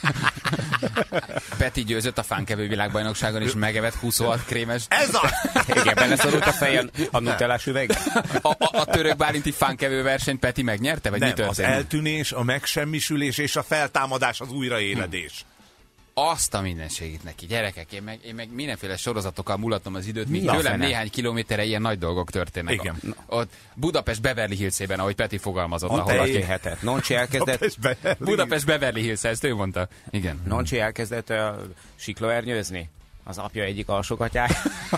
Peti győzött a fánkevő világbajnokságon, és megevett huszonhat krémes. Ez a... Igen, beleszorult a fejen a nutellás üveg. A, a, a török bálinti fánkevő versenyt Peti megnyerte, vagy mi Nem, az történt? eltűnés, a megsemmisülés és a feltámadás, az újraéledés. Azt a mindenségét neki. Gyerekek, én meg, én meg mindenféle sorozatokkal mulatom az időt, míg Mi a tőlem fene? néhány kilométerre ilyen nagy dolgok történnek. Igen. Ott Budapest Beverly Hillsében, ahogy Peti fogalmazott, A ahol te- aki... Történhetett. Noncsi elkezdett, Budapest Beverly. Budapest Beverly Hills, ezt ő mondta. Igen. Noncsi elkezdett uh, siklóernyőzni. Az apja egyik alsógatyája.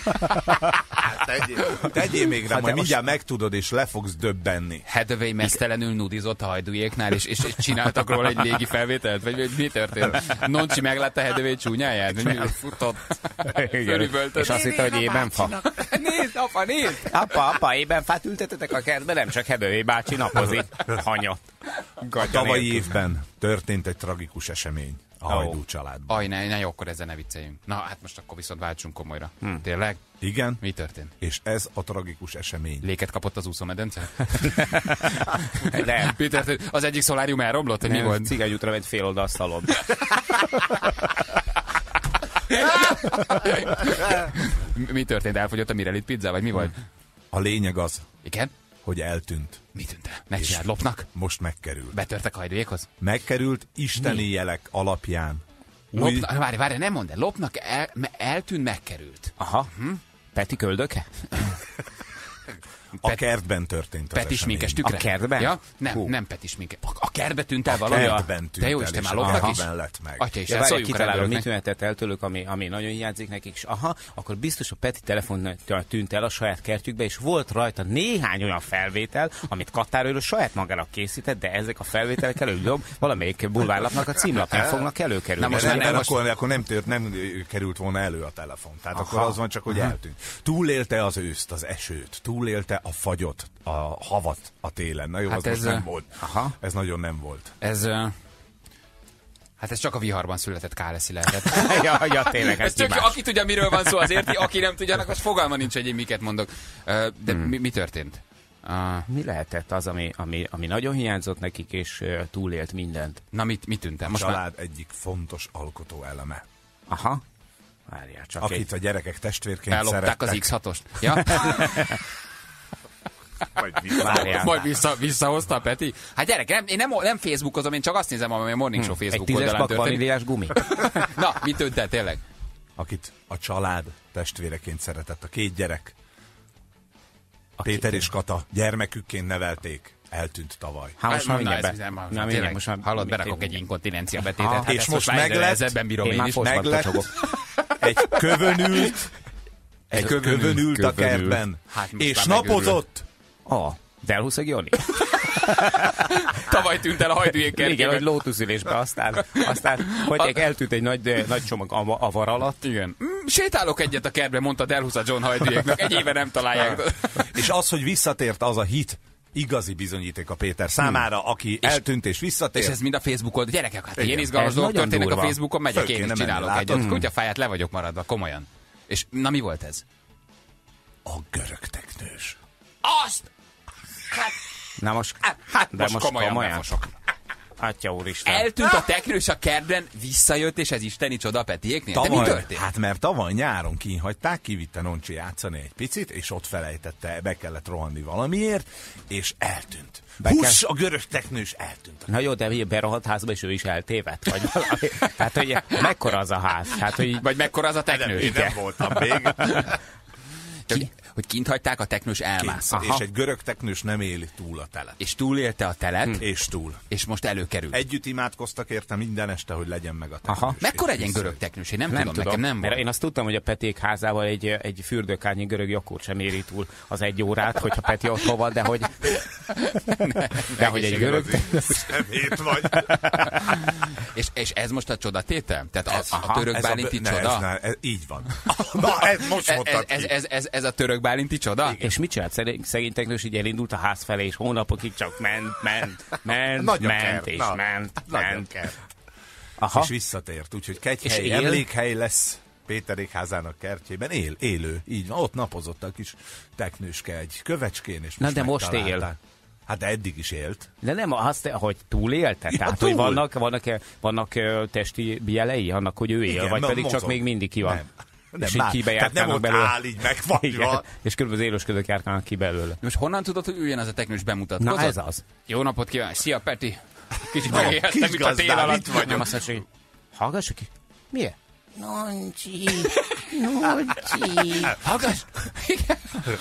Tegyél, tegyél még rá, Hát majd de mindjárt megtudod, és le fogsz döbbenni. Hedövei mesztelenül nudizott a hajdújéknál, és, és, és csináltak róla egy légi felvételt? Vagy, vagy mi történt? Noncsi meglátta Hedövei csúnyáját? Vagy mi futott? Fölüvöltött. És azt hitte, hogy ében fa. Nézd, apa, nézd! Apa, apa, ében fát ültetetek a kertbe, nem csak Hedővé bácsi napozik. Hanya. Gatya Tavalyi nélkül. évben történt egy tragikus esemény a Hajdú családban. Aj, ne, ne, jó, akkor ezzel ne vicceljünk. Na, hát most akkor viszont váltsunk komolyra. Hm. Tényleg? Igen, Mi történt? és ez a tragikus esemény. Léket kapott az úszómedence? Nem. Mi történt? Az egyik szolárium elromlott, hogy mi Nem, volt? cigányútra ment fél oldal szalon. Mi történt? Elfogyott a Mirelit pizza, vagy mi volt? A lényeg az, Igen? hogy eltűnt. Mi tűnt el? Ne csináld, lopnak? Most megkerült. Betörtek a hajdújékhoz? Megkerült isteni jelek alapján. Új, Lopna, várj, várj, nem mondd el. Lopnak, el, me- eltűnt, megkerült. Aha. Hm? Peti köldöke? a kertben történt az Peti esemény. sminkes tükre? A kertben? Ja? Nem, Hú. nem Peti sminkes. A, a kertbe tűnt el A valami? kertben tűnt Te jó el, Isten, és már a lopnak is? kertben lett meg. Atya is, Ja, várj, szóljunk a kitalálom, mit rendőröknek. tűnhetett el tőlük, ami, ami nagyon hiányzik nekik. És aha, akkor biztos a Peti telefon tűnt el a saját kertjükbe, és volt rajta néhány olyan felvétel, amit Katárőről saját magának készített, de ezek a felvételek előbb valamelyik bulvárlapnak a címlapján fognak előkerülni. Na most Nem, már nem, nem, akkor, akkor nem, tört, nem került volna elő a telefon. Tehát Aha. akkor az van csak, hogy eltűnt. Túlélte az őszt, az esőt, túlélte a fagyot, a havat a télen. Na jó, Hát az ez, most nem ö, volt. aha. Ez nagyon nem volt. Ez... ö, Hát ez csak a viharban született Káleszi lehetett. ja, ja, tényleg, Ez ez tök, hibás. aki tudja, miről van szó, az érti, aki nem tudja, annak most fogalma nincs, hogy én miket mondok. Ö, De mi, mi történt? Ah. Mi lehetett az, ami, ami, ami nagyon hiányzott nekik, és uh, túlélt mindent? Na, mit, mit tűntem? A Most család már egyik fontos alkotó eleme. Aha. Várjál csak Akit egy... a gyerekek testvérként ellopták szerettek. az iksz hatost. Ja? Majd vissza. Várjál. Majd vissza, visszahozta a Peti? Hát gyerek, nem, én nem, nem Facebookozom, én csak azt nézem, ami a Morning Show Egy Facebook tízes oldalán pak történik. vaníliás gumi. Na, mit tűntem tényleg? Akit a család testvéreként szeretett. A két gyerek. Péter és Kata gyermekükként nevelték. Eltűnt tavaly. Hát most már Na, mindjárt ez be. nem- Na, tényleg, mindjárt, most már... hallod, mit- berakok egy inkontinencia betétet. Aha. Hát És ezt most már meglett- ezebben bírom Én én már is. fosban meglett- tocsogok. Egy kövönült, egy Kövönült, kövönült a kövönült. kertben, Hát most és már napozott. Ah, Delhuszeg Jani? Tavaly tűnt el a hajdújék Igen, hogy kertjében. lótuszülésbe, aztán, aztán hogy eltűnt egy nagy, nagy csomag ava- avar alatt. Igen. Mm, sétálok egyet a kertbe, mondta Delhusz a John hajdújéknak. Egy éve nem találják. És az, hogy visszatért az a hit, igazi bizonyíték a Péter számára, aki eltűnt és visszatért. És ez mind a Facebookon. Gyerekek, hát Igen. ilyen izgalmas Ez dolgok nagyon történnek a durva. Facebookon, megyek Föl én is kéne csinálok menni, egyet. látod? Kutyafáját le vagyok maradva, komolyan. És na mi volt ez? A görög teknős. Azt! Na most, Hát de most, most komolyan, komolyan. befosok. Atya úristen. Eltűnt a teknős a kertben, visszajött, és ez isteni csoda a Petiéknél? De mi Tavaly, történt? hát mert tavaly nyáron kihagyták, kivitte Noncsi játszani egy picit, és ott felejtette, be kellett rohanni valamiért, és eltűnt. Be Hús, kell- a görög teknős eltűnt. Na jó, de ugye berohadt házba, és ő is eltévedt, vagy valami. Hát, hogy mekkora az a ház? Hát, hogy Vagy mekkora az a teknős? Én nem voltam még. Hogy, hogy kint hagyták, a teknős elmászott. És egy görög teknős nem éli túl a telet. És túlélte a telet, hm. És túl. és most előkerül. Együtt imádkoztak érte minden este, hogy legyen meg a teknős. Aha. Mekkora És egy ilyen vissza- görög teknős? Én nem, nem tudom, tudom, nekem nem mert volt. én azt tudtam, hogy a Peték házával egy, egy fürdőkárnyi görög jakót sem éri túl az egy órát, hogyha Peti otthon van, de hogy, de hogy egy görög... Szemét vagy. És, és ez most a csodatétel? Tehát a, a Aha, török ez bálinti ne, csoda? Ez, ne, ez, így van. Na, ez most Ez, mondtad ez, ki. ez, ez, ez a török bálinti csoda? És mit csinált? Szegény, szegény teknős így elindult a ház felé, és hónapokig csak ment, ment, ment, Nagyon ment, kert, és na, ment, nagyon ment. kert. Aha. És visszatért, úgyhogy kegyhely, És él? emlékhely lesz Péterék házának kertjében. Él, élő, így van. Ott napozott a kis teknőske egy kövecskén, és Na, most de most megtalálták. él. Hát de eddig is élt. De nem azt, hogy túlélte? Ja, Tehát, túl. hogy vannak, vannak, vannak ö, testi jelei annak, hogy ő él, Igen, vagy na, pedig mozog. csak még mindig ki van? Nem. Nem, és így már. Tehát nem kibejárkálnak ott belőle. áll így megfagyva. Igen. És körülbelül az élősködők járkálnak ki belőle. Most honnan tudod, hogy ugyanaz a teknős bemutatkozott? Na ez az. Jó napot kívánok! Szia, Peti! Kicsit Na, megéreztem kis itt a tél gazdám, alatt. itt vagyok. Nem azt mondja, hogy hallgassuk ki. Miért? Noncsi, Noncsi, Hallgass! Igen.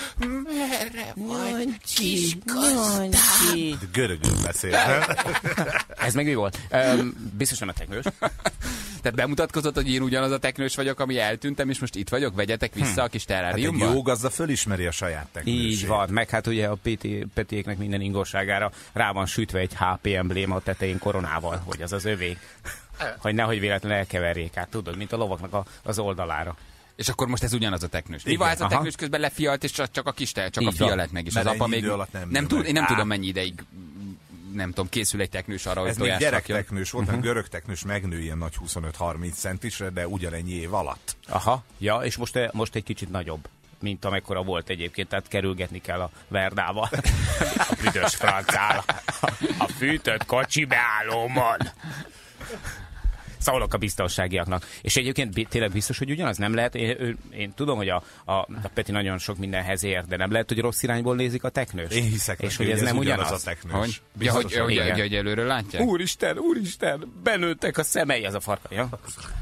Noncsi, Noncsi. Görögül beszél. Ez meg mi volt? Um, biztosan a teknős. Tehát bemutatkozott, hogy én ugyanaz a teknős vagyok, ami eltűntem, és most itt vagyok, vegyetek vissza a kis Hát egy terráriumba? jó gazda fölismeri a saját teknősét. Így van, meg hát ugye a Peti, Petiéknek minden ingorságára rá van sütve egy há pé embléma a tetején koronával, hogy az az övé. Hogy nehogy véletlenül elkeverjék át, tudod, mint a lovaknak a, az oldalára. És akkor most ez ugyanaz a teknős. Mi Igen. van, ez a Aha. teknős közben lefialt, és csak, csak a kis te, csak a Így fia van. lett meg, és Mert az apa ennyi még... idő alatt nem nem nő tud, meg. én nem Á. tudom, mennyi ideig nem tudom, készül egy teknős arra, hogy Ez még tojás rakjon. gyerekteknős volt, mert görög teknős megnő ilyen nagy huszonöt-harminc centisre, de ugyanennyi év alatt. Aha, ja, és most, most egy kicsit nagyobb, mint amekkora volt egyébként, tehát kerülgetni kell a Verdával. A büdös francál, a fűtött kocsi beállómon. Szólok a biztonságiaknak. És egyébként bi- tényleg biztos, hogy ugyanaz nem lehet. Én, ő, én tudom, hogy a, a, a Peti nagyon sok mindenhez ér, de nem lehet, hogy rossz irányból nézik a teknős. Én hiszek, és neki, hogy ez nem ugyanaz. a teknős. Hogy? Ja, hogy, hogy, igen. hogy, hogy előről látják? Úristen, úristen, benőttek a szemei, az a farka. Ja?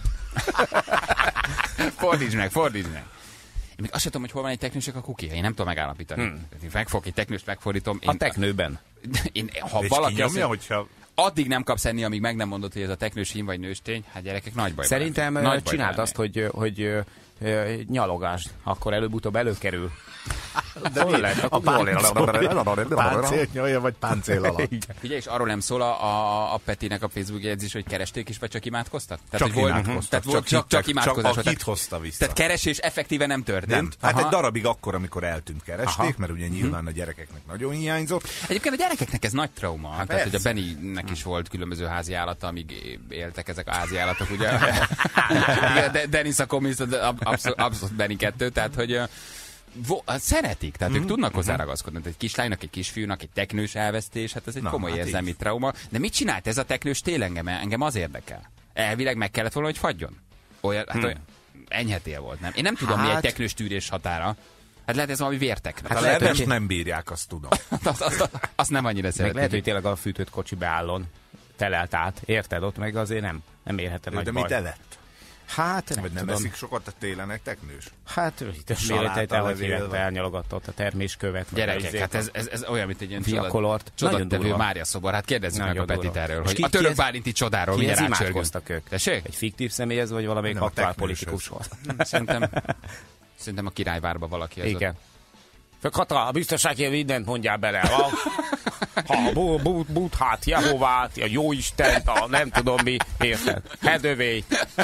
Fordítsd meg, fordítsd meg. Én még azt sem tudom, hogy hol van egy teknősök a kukia. Én nem tudom megállapítani. Hmm. Én megfog egy teknőst, megfordítom. Én, A teknőben. Én, ha És valaki kinyomja, azt, hogyha... addig nem kapsz enni, amíg meg nem mondod, hogy ez a teknős hím vagy nőstény, hát gyerekek, nagy baj. Szerintem Nagy ö, baj csináld lenni. azt, hogy, hogy ö, ö, nyalogásd, akkor előbb-utóbb előkerül. De Hol mi? lehet? A Akkor páncélt nyolja, vagy páncél alatt? Figyelj, és arról nem szól a, a, a Petinek a Facebook jegyzés, hogy keresték is, vagy csak imádkoztak? Tehát, Csak hogy volt- imádkoztak. Tehát volt, csak, csak, imádkozás. Csak a volt. hit hozta vissza. Tehát keresés effektíve nem történt. Nem. Hát Aha. egy darabig akkor, amikor eltűnt keresték, Aha. mert ugye nyilván a gyerekeknek nagyon hiányzott. Egyébként a gyerekeknek ez nagy trauma. Hát tehát, hogy a persze. Bennynek is volt különböző házi állata, amíg éltek ezek a házi állatok, ugye? Igen, De- Dennis a komisz, abszolút, abszolút Benny kettő, tehát hogy ö, vo- szeretik, tehát mm-hmm. ők tudnak hozzá ragaszkodni. Egy kislánynak, egy kisfiúnak, egy teknős elvesztés, hát ez egy Na, komoly hát érzelmi trauma. De mit csinált ez a teknős tényleg? Engem, engem az érdekel. Elvileg meg kellett volna, hogy fagyjon. Olyan, hát hmm. olyan enyhetél volt, nem? Én nem tudom, hát... mi egy teknős tűrés határa. Hát lehet ez valami vérteknő. Hát a levest nem bírják, azt tudom. azt, azt, azt nem annyira szeretik. Lehet, hogy tényleg a fűtött kocsi beállon telelt át. Érted? Ott meg azért nem. Nem érhetett nagy de baj. mit evett? Hát, nem, Vagy nem tudom. eszik sokat a télen egy teknős? Hát, itt a elnyalogatott a terméskövet. Gyerekek, hát ez, ez, ez olyan, mint egy ilyen Viakolort. csodatevő Mária szobor. Hát kérdezzük meg a Petit erről, hogy ki, a török ez, Bálinti csodáról ki mindjárt ez rácsörgünk. imádkoztak ők? Tessék? Egy fiktív személyez, vagy valamelyik aktuál politikus volt? Szerintem, szerintem a Királyvárba valaki. Igen. Kata, a biztonsági mindent mondjál bele. Ha, ha bu, bu, Buddhát, Jehovát, a Jóistent, a nem tudom mi, érted? Hedövély.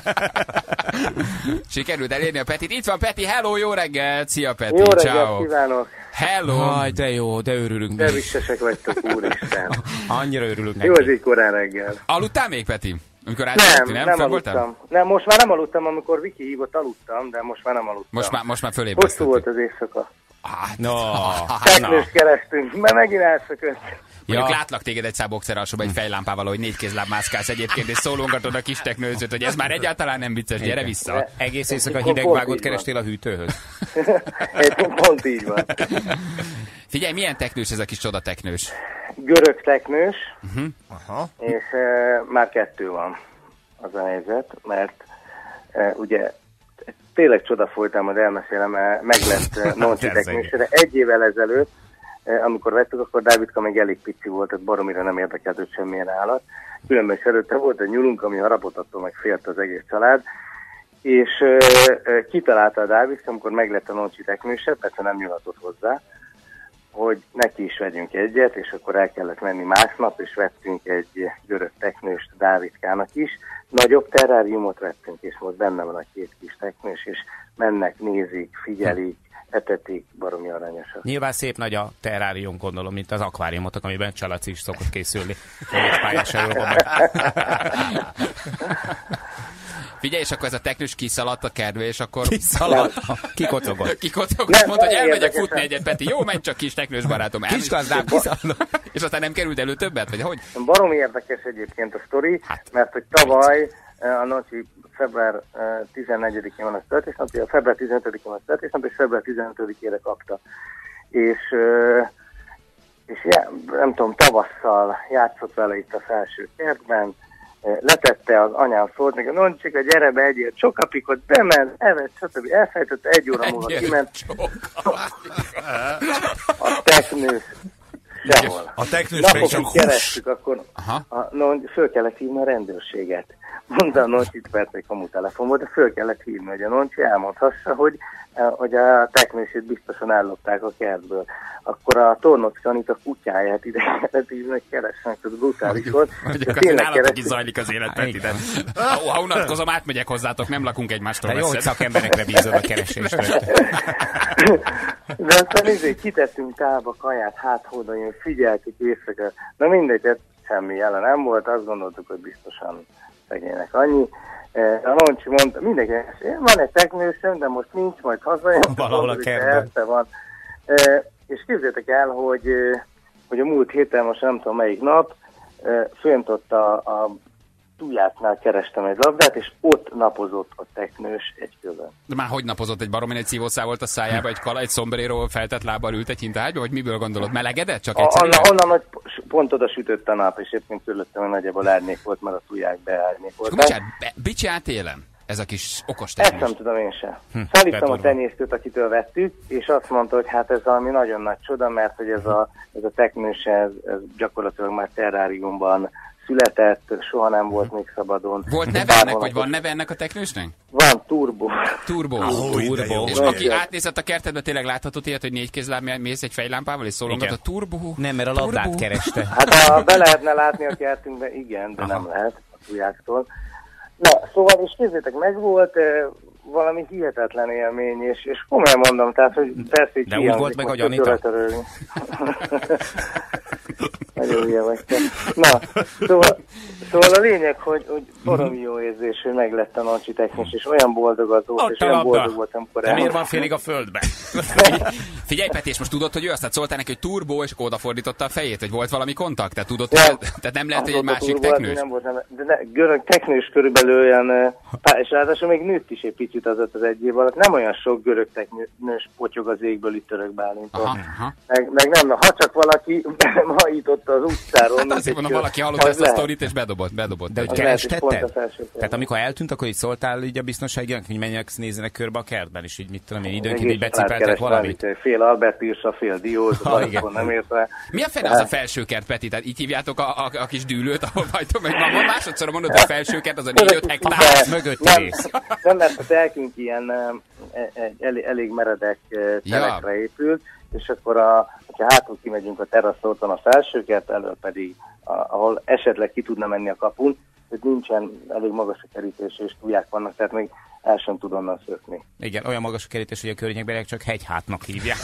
Sikerült elérni a Petit. Itt van Peti, hello, jó reggelt! Szia Peti, jó reggelt ciao. kívánok! Hello! Haj, de jó, de örülünk. De viccesek vagytok, úristen. Annyira örülünk neki. Jó, az így korán reggel. Aludtál még, Peti? Amikor nem, nem, nem aludtam. Nem, most már nem aludtam, amikor Viki hívott, aludtam, de most már nem aludtam. Most már, most már fölébredtettük. Hosszú volt az éjszaka. Hát, no. Teknőst kerestünk, mert megint elszökött. Mondjuk ja. látlak téged egy száboxer alsóba egy fejlámpával, hogy négy kézláb mászkálsz egyébként, és szólongatod a kis teknőzőt, hogy ez már egyáltalán nem vicces, gyere vissza. De, egész éjszaka hidegvágót kerestél a hűtőhöz? Pont így van. Figyelj, milyen teknős ez a kis csoda teknős? Görög teknős, uh-huh. Aha. és uh, már kettő van az a helyzet, mert uh, ugye tényleg csoda folytán, majd elmesélem, meg lett Noncsi teknősre. Egy évvel ezelőtt, amikor vettük, akkor Dávidka még elég pici volt, tehát baromira nem érdekelt őt semmilyen állat. Különben is előtte volt egy nyulunk, ami harapott, attól meg félt az egész család. És uh, kitalálta a Dávidka, amikor meglett a Noncsi teknőse, persze nem nyúlhatott hozzá, hogy neki is vegyünk egyet, és akkor el kellett menni másnap, és vettünk egy görög teknőst Dávidkának is. Nagyobb terráriumot vettünk, és most benne van a két kis teknős, és mennek, nézik, figyelik, etetik, baromi aranyosak. Nyilván szép nagy a terrárium, gondolom, mint az akváriumotok, amiben Csalaci is szokott készülni. Figyelj, és akkor ez a teknős kiszaladt a kertbe, és akkor... Kiszaladt? Kikocogott. Kikocogott, mondta, hogy elmegyek futni egyet, Peti. Jó, menj csak kis teknős barátom. Kis gazdám, kiszaladt. És aztán nem került elő többet, vagy hogy? Baromi érdekes egyébként a sztori, hát, mert hogy tavaly a Noncsi február tizennegyedikén van a születésnapja, február tizenötödikén van a születésnapja, és február tizenötödikére kapta. És, és já, nem tudom, tavasszal játszott vele itt a felső kertben, letette az anyám szólt neki, Noncsika, gyere be, egyél csokapikot, bement, evett, stb. Elfejtette, egy óra múlva kiment. A teknős sehol. A teknős napokig kerestük, akkor a, no, föl kellett hívni a rendőrséget. Mondta a Noncsit, persze egy kamu telefon volt, de föl kellett hívni, hogy a Noncsi elmondhassa, hogy, hogy a teknősét biztosan ellopták a kertből. Akkor a Tornocki Anita kutyáját ide kellett hívni, hogy keressenek, ez brutális volt. Nálatok is zajlik az életet ide. Ha unatkozom, átmegyek hozzátok, nem lakunk egymástól messzebb. De jó, hogy szakemberekre bízod a keresést. De aztán nézzék, kitettünk tálba kaját, hát hódon, figyeltük éjszaka. Na mindegy, semmi jelen nem volt, azt gondoltuk, hogy biztosan szegénynek annyi. A Noncsi mondta, mindenki, van egy teknősöm, de most nincs, majd hazajön. Valahol a kertben. Van. És képzeljétek el, hogy, hogy a múlt héten, most nem tudom melyik nap, fönt ott a, a Tujáknál kerestem egy labdát, és ott napozott a teknős egy kövön. De már hogy napozott? Egy baromin egy szívószál volt a szájába, egy kala, egy szombrero feltett lábbal ült egy hintahágyba, vagy miből gondolod? Melegedett? Csak egyszerűen? Onnan, onnan, hogy pont oda sütött a nap, és éppen körülöttem, hogy nagyjából árnyék volt, mert a Tuják beárnyék volt. Bocsánat, mit csinált télen? Ez a kis okos teknős. Ezt nem tudom én sem. Hm, Szállítom a tenyésztőt, akitől vettük, és azt mondta, hogy hát ez valami nagyon nagy csoda, mert hogy ez a, ez a teknős, ez, ez gyakorlatilag már terráriumban született, soha nem volt még szabadon. Volt neve ennek, vagy van neve ennek a teknősnek? Van, Turbo. Turbo. Oh, Turbo. És aki átnézett a kertedbe, tényleg láthatott ilyet, hogy négy kézláb mész egy fejlámpával, és szólongat a Turbo. Nem, mert a labdát turbo. Kereste. Hát ha be lehetne látni a kertünkben, igen, de aha. Nem lehet a Tujáktól. Na, szóval, és képzétek, meg volt eh, valami hihetetlen élmény, és, és komolyan mondom, tehát, hogy persze így de úgy volt meg, hogy Anita? Nagyon hülye vagy te. Na, szóval, szóval a lényeg, hogy, hogy baromi jó érzés, hogy meglett a Nancsi technikus, és olyan boldog az volt, és olyan boldog volt, amikor el... De miért van félig a földbe? Figyelj, Peti, és most tudod, hogy ő azt szóltál neki, hogy turbó, és akkor odafordította a fejét, hogy volt valami kontakt? Tehát tudod, ja, hogy, tehát nem lehet, hogy egy másik teknős? Nem volt, nem, de ne, görög teknős körülbelül olyan, és ráadásul még nőtt is egy picit az az egy év alatt, nem olyan sok görög teknős potyog az égből itt Török Bálinton. Meg, meg nem, ha csak valaki hajította az utcáról. Hát azért mondom, valaki hallott ezt a sztorit, és bedobott, bedobott. De hogy kerestetted? Tehát amikor eltűnt, akkor így szóltál így a biztonságiak, hogy menjenek, nézzenek körbe a kertben, és így mit tudom én, időnként így becipeltek valamit. Fél Albert Írsa, fél Dióz, valakor nem érte. Mi a fene az a felsőkert, Peti? Tehát így hívjátok a, a, a kis dűlőt, ahol vagytok, meg ma másodszor mondod, hogy a felsőkert az a négy-öt hektár mögötti rész. Nem, mert a telkünk ilyen elég, elég meredek telekre ja. épült, és akkor a, ha hátul kimegyünk a teraszra, ott van a felsőkert, elől pedig, a, ahol esetleg ki tudna menni a kapun, hogy nincsen elég magas a kerítés, és túlják vannak, tehát még el sem tud onnan szökni. Igen, olyan magas a kerítés, hogy a környékbeliek csak hegyhátnak hívják.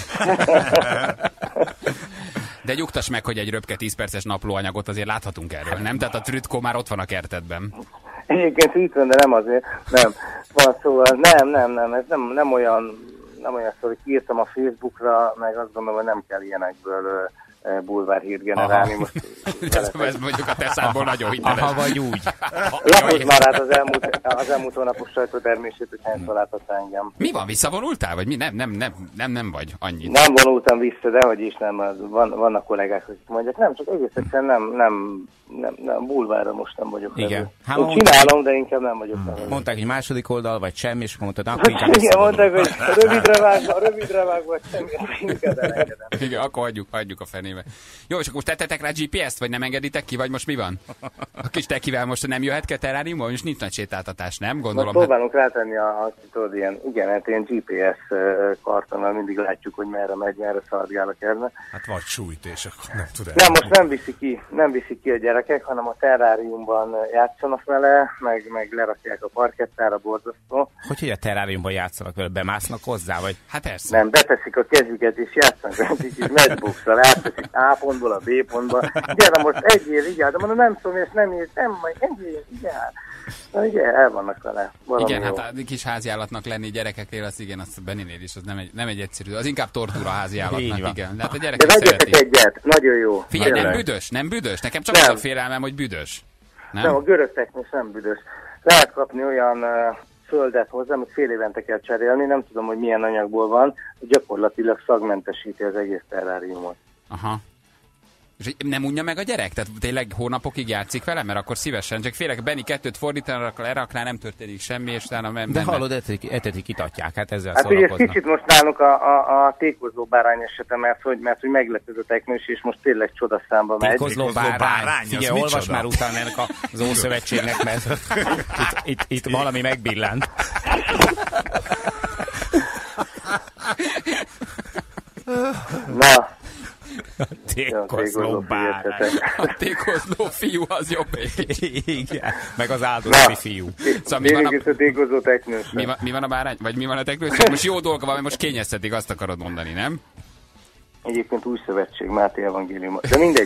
De nyugtass meg, hogy egy röpke tíz perces naplóanyagot azért láthatunk erről, nem? Tehát a Trütkó már ott van a kertedben. Egyébként itt van, de nem azért, nem. Van szóval, nem, nem, nem, ez nem, nem olyan, nem olyan szó, hogy írtam a Facebookra, meg azt gondolom, hogy nem kell ilyenekből bulvárhírt generálni. Most ez mondjuk a Teszából nagyon hiteles. Aha, vagy úgy. Lapozd már át az elmúlt, az elmúlt hónapos sajtótermését, hogy hányszor látott engem. Mi van, visszavonultál? Vagy mi? Nem, nem, nem, nem, nem vagy annyit. Nem vonultam vissza, de hogy is nem. Van, vannak kollégák, akik mondják, nem, csak egész egyszerűen nem, nem, nem, nem, bulvárra most nem vagyok. Igen. Hát, én csinálom, de inkább nem vagyok. Hmm. Mondták, hogy második oldal, vagy semmi, és mondtad, akkor inkább igen, mondták, hogy rövidre vágva, rövidre vágva, semmi, inkább elengedem. Igen, akkor hagyjuk, hagyjuk a fenébe. Jó, és akkor most tettetek rá gé pé est, vagy nem engeditek ki, vagy most mi van? A kis tekivel most nem jöhet ki a terráriumban, most nincs nagy sétáltatás, nem? Gondolom. Most próbálunk hát... rátenni a, a tudod, ilyen, igen, hát ilyen gé pé es kartonnal mindig látjuk, hogy merre megy, merre szaladgál a kertbe. Hát vagy sújt, és akkor nem tud el. Nem, most nem viszi ki, nem viszi ki a gyerekek, hanem a terráriumban játszanak vele, meg, meg lerakják a parkettára, borzasztó. Hogy, hogy a terráriumban játszanak vele? Bemásznak hozzá, vagy? Hát persze. Nem, beteszik a kezüket, és játszanak, egy kis matchbox-szal, átteszik A pontból a B pontba. Gyere most egyél, igen, de mondom, nem tudom, és nem ér, nem, majd egyél, igen. Na ugye, el vannak vele. Igen, jó. Hát a kis háziállatnak lenni gyerekeknél, az igen, azt Beninél is, az nem egy, nem egy egyszerű, az inkább tortúra háziállatnak, igen. De hát a gyerekek de vegyetek egyet, nagyon jó. Figyelj, nem büdös, nem büdös, nekem csak nem. Az a félelmem, hogy büdös. Nem, nem a görög technikus nem büdös. Lehet kapni olyan uh, földet hozzá, amit fél évente kell cserélni, nem tudom, hogy milyen anyagból van, gyakorlatilag szagmentesíti az egész terráriumot. Aha. És nem unja meg a gyerek? Tehát tényleg hónapokig játszik vele? Mert akkor szívesen. Csak félek, Benni kettőt fordítanak, leraknál, nem történik semmi, és utána nem. De hallod, etetik, itatják, hát ezzel hát szórakoznak. ugye kicsit most nálunk a, a, a tékozló bárány esete, mert hogy, mert, hogy meglepő a teknős, és most tényleg csodaszámba megy. Tékozló bárány. bárány. Figyelj, olvas már utána ennek az Ószövetségnek, mert itt, itt, itt valami megbillant. Na. A tékozló bárány. A tékozló fiú az jobb. Igen, meg az áldozati fiú. Szóval mi van a, a tékozló teknős? Mi, mi van a bárány? Vagy mi van a teknős? Most jó dolga van, mert most kényeztetik, azt akarod mondani, nem? Egyébként új szövetség, Máté evangélium. De mindegy.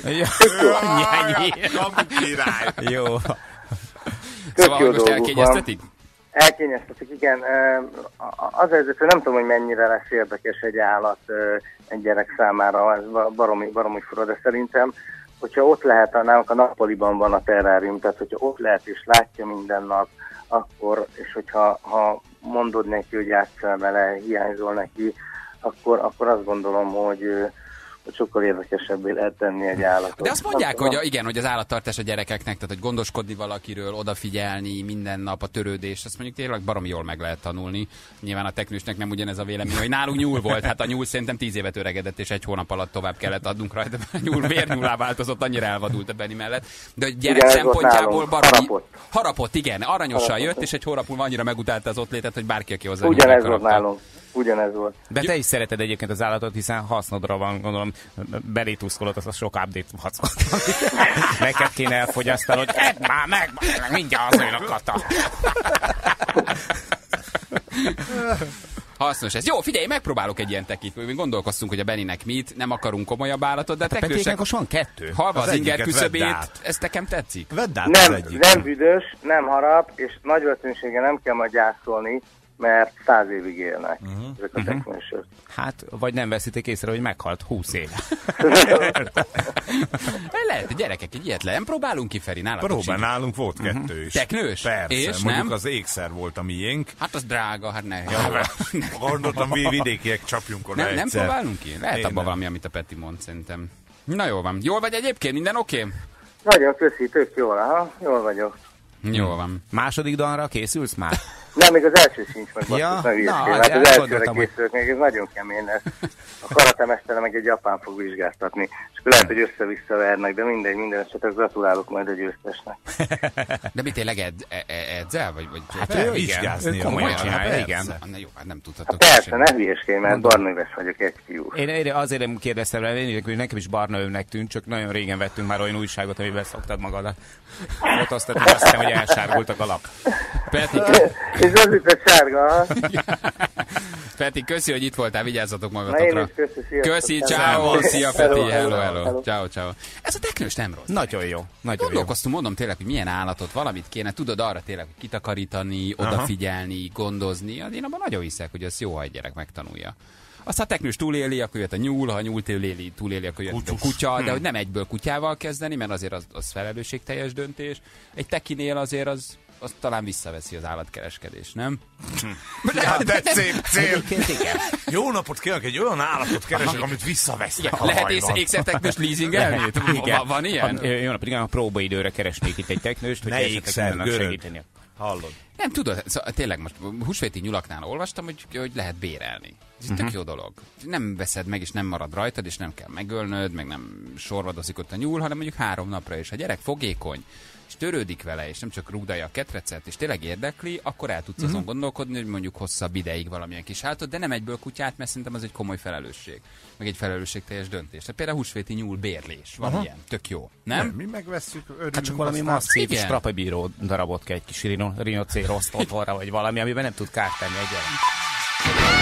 Jó. Szóval, hogy most elkényeztetik? Elkényeztetik, igen. Az helyzet, hogy nem tudom, hogy mennyire lesz érdekes egy állat egy gyerek számára, ez baromi, baromi fura, de szerintem, hogyha ott lehet, nálunk a nappaliban van a terrárium, tehát hogyha ott lehet és látja minden nap, akkor, és hogyha ha mondod neki, hogy játsszál vele, hiányzol neki, akkor, akkor azt gondolom, hogy hogy sokkal érdekesebbé lehet tenni egy állatot. De azt mondják, hogy a, igen, hogy az állattartás a gyerekeknek, tehát hogy gondoskodni valakiről, odafigyelni minden nap a törődés, azt mondjuk tényleg baromi jól meg lehet tanulni. Nyilván a teknősnek nem ugyanez a vélemény, hogy nálunk nyúl volt, hát a nyúl szerintem tíz évet öregedett, és egy hónap alatt tovább kellett adnunk rajta, a nyúl vérnyúlá változott, annyira elvadult a Benni mellett. De a gyerek igen, szempontjából baromi... Harapott. Harapott, igen, aranyosan harapott. Jött, és egy hónap múlva annyira megutálta az ott létet, hogy bárki, aki hozzá ugyanez volt nálunk. Ugyanez volt. De te is szereted egyébként az állatot, hiszen hasznodra van, gondolom, belétuszkolod az a sok update haszot. Neked kéne elfogyasztanod, hogy edd már meg, meg mindjárt az olyan a kata. Hasznos ez. Jó, figyelj, megpróbálok egy ilyen tekit. Mi gondolkoztunk, hogy a Benninek mit, nem akarunk komolyabb állatot, de A teknősek Petinek most van kettő. halva az, Az inger egyiket küszöbét, vedd át. ez nekem tetszik. Vedd át az Nem, egyik. nem büdös, nem harap, és nagy valószínűséggel nem kell majd gyászolni, mert száz évig élnek uh-huh. ezek a teknősök. Hát, vagy nem veszitek észre, hogy meghalt húsz év. Lehet, gyerekek, egy ilyet le. Nem próbálunk ki, Feri, nálatok Próbál, sincs. nálunk volt kettő is. Teknős? Persze, És mondjuk nem? az ékszer volt a miénk. Hát az drága, hát ne. Gondoltam, mi vidékiek csapjunk oda Nem, nem egyszer. próbálunk ki? Lehet Én abban nem. valami, amit a Peti mond, szerintem. Na jól van. Jól vagy egyébként? Minden oké? Okay? Nagyon köszi, tök jól, ha? Jól vagyok. Jól van. Második dalra készülsz már? Nem, még az első sincs meg, Ja, basszus, ne na, hülyeskedj. Hát hát az elsőre gondoltam, hogy- készülök, még ez nagyon kemény lesz. A karatemestere meg egy japán fog vizsgáztatni, és akkor lehet, hogy össze-vissza vernek, de mindegy, minden esetre gratulálok majd a győztesnek. De mi tényleg ed, e, e, edzel? Vagy, vagy Hát Ő ő vizsgázni igen, ő komolyan akar, csinálja, hát igen. persze. Ah, jó, hát nem Hát tudhatok. persze, semmit. ne hülyeskedj, mert barnöves vagyok, egy fiú. Én, én azért nem kérdeztem rá, én hogy nekem is barna övnek tűnt, csak nagyon régen vettünk már olyan újságot, amiben szoktad magadat. Fotóztatni, azt hiszem, hogy elsárgultak a lap. Peti, És az itt a sárga, ha? Peti, köszi, hogy itt voltál, vigyázzatok Na én magatokra. is köszi, sziasztok. Köszi, Hello. ciao, szia Peti, Hello, hello, hello, hello. hello. Ciao, ciao. Ez a teknős nem rossz. Nagyon jó, nagyon jó. Gondolkoztunk, mondom tényleg, hogy milyen állatot, valamit kéne, tudod arra tényleg, hogy kitakarítani, odafigyelni, gondozni. Én abban nagyon hiszek, hogy az jó, ha egy gyerek megtanulja. Aztán a teknős túléli, akkor jött a nyúl, ha a nyúl túléli, túléli akkor jött a Kutyus. kutya, de hogy nem egyből kutyával kezdeni, mert azért az, az felelősségteljes döntés. Egy tekinél azért az, az talán visszaveszi az állatkereskedés, nem? Ja, de szép cél. Egyébként igen. Jó napot kérlek, egy olyan állatot keresek, amit visszavesznek a Lehet hajban. ékszerteknős leasingelni? Van, van ilyen? Van, jó napot, igen, a próbaidőre keresnék itt egy teknőst, hogy Ne esetleg ékszer, tudnak görög. segíteni. Hallod? Nem tudod, szóval tényleg most húsvéti nyulaknál olvastam, hogy, hogy lehet bérelni. Ez uh-huh. tök jó dolog. Nem veszed meg, és nem marad rajtad, és nem kell megölnöd, meg nem sorvadozik ott a nyúl, hanem mondjuk három napra is. Ha a gyerek fogékony, és törődik vele, és nem csak rúgdalja a ketrecet, és tényleg érdekli, akkor el tudsz uh-huh. azon gondolkodni, hogy mondjuk hosszabb ideig valamilyen kis állatot, de nem egyből kutyát, mert szerintem az egy komoly felelősség. Meg egy felelősségteljes döntés. Tehát például húsvéti nyúl bérlés. Van uh-huh. ilyen. Tök jó. Nem? Nem, mi megvesszük, örülünk. Hát csak valami aztán- masszív Igen. strapabíró darabot kell, egy kis rino, rinocérost otthonra, vagy valami, amiben nem tud kárt tenni egy gyerek.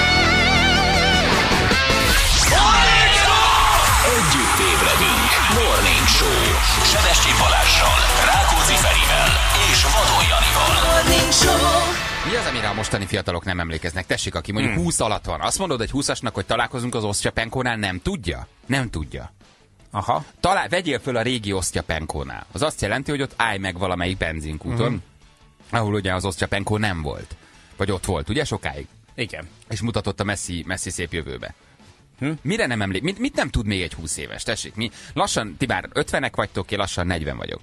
Együtt ébredünk. Morning Show. Sebestyén Balázzsal, Rákóczi Ferivel és Vadon Janival. Morning Show. Mi az, amire a mostani fiatalok nem emlékeznek? Tessék, aki mondjuk húsz alatt van. Azt mondod egy húszasnak, hogy találkozunk az Osztyapenkónál, nem tudja? Nem tudja. Aha. Talál, vegyél föl a régi Osztyapenkónál. Az azt jelenti, hogy ott állj meg valamelyik benzinkúton, uh-huh. ahol ugye az Osztyapenkó nem volt. Vagy ott volt, ugye sokáig. Igen. És mutatott a messzi, messzi szép jövőbe. Hm? Mire nem emlék? Mit, mit nem tud még egy húsz éves? Tessék, mi lassan, ti már ötvenek vagytok, én lassan negyven vagyok.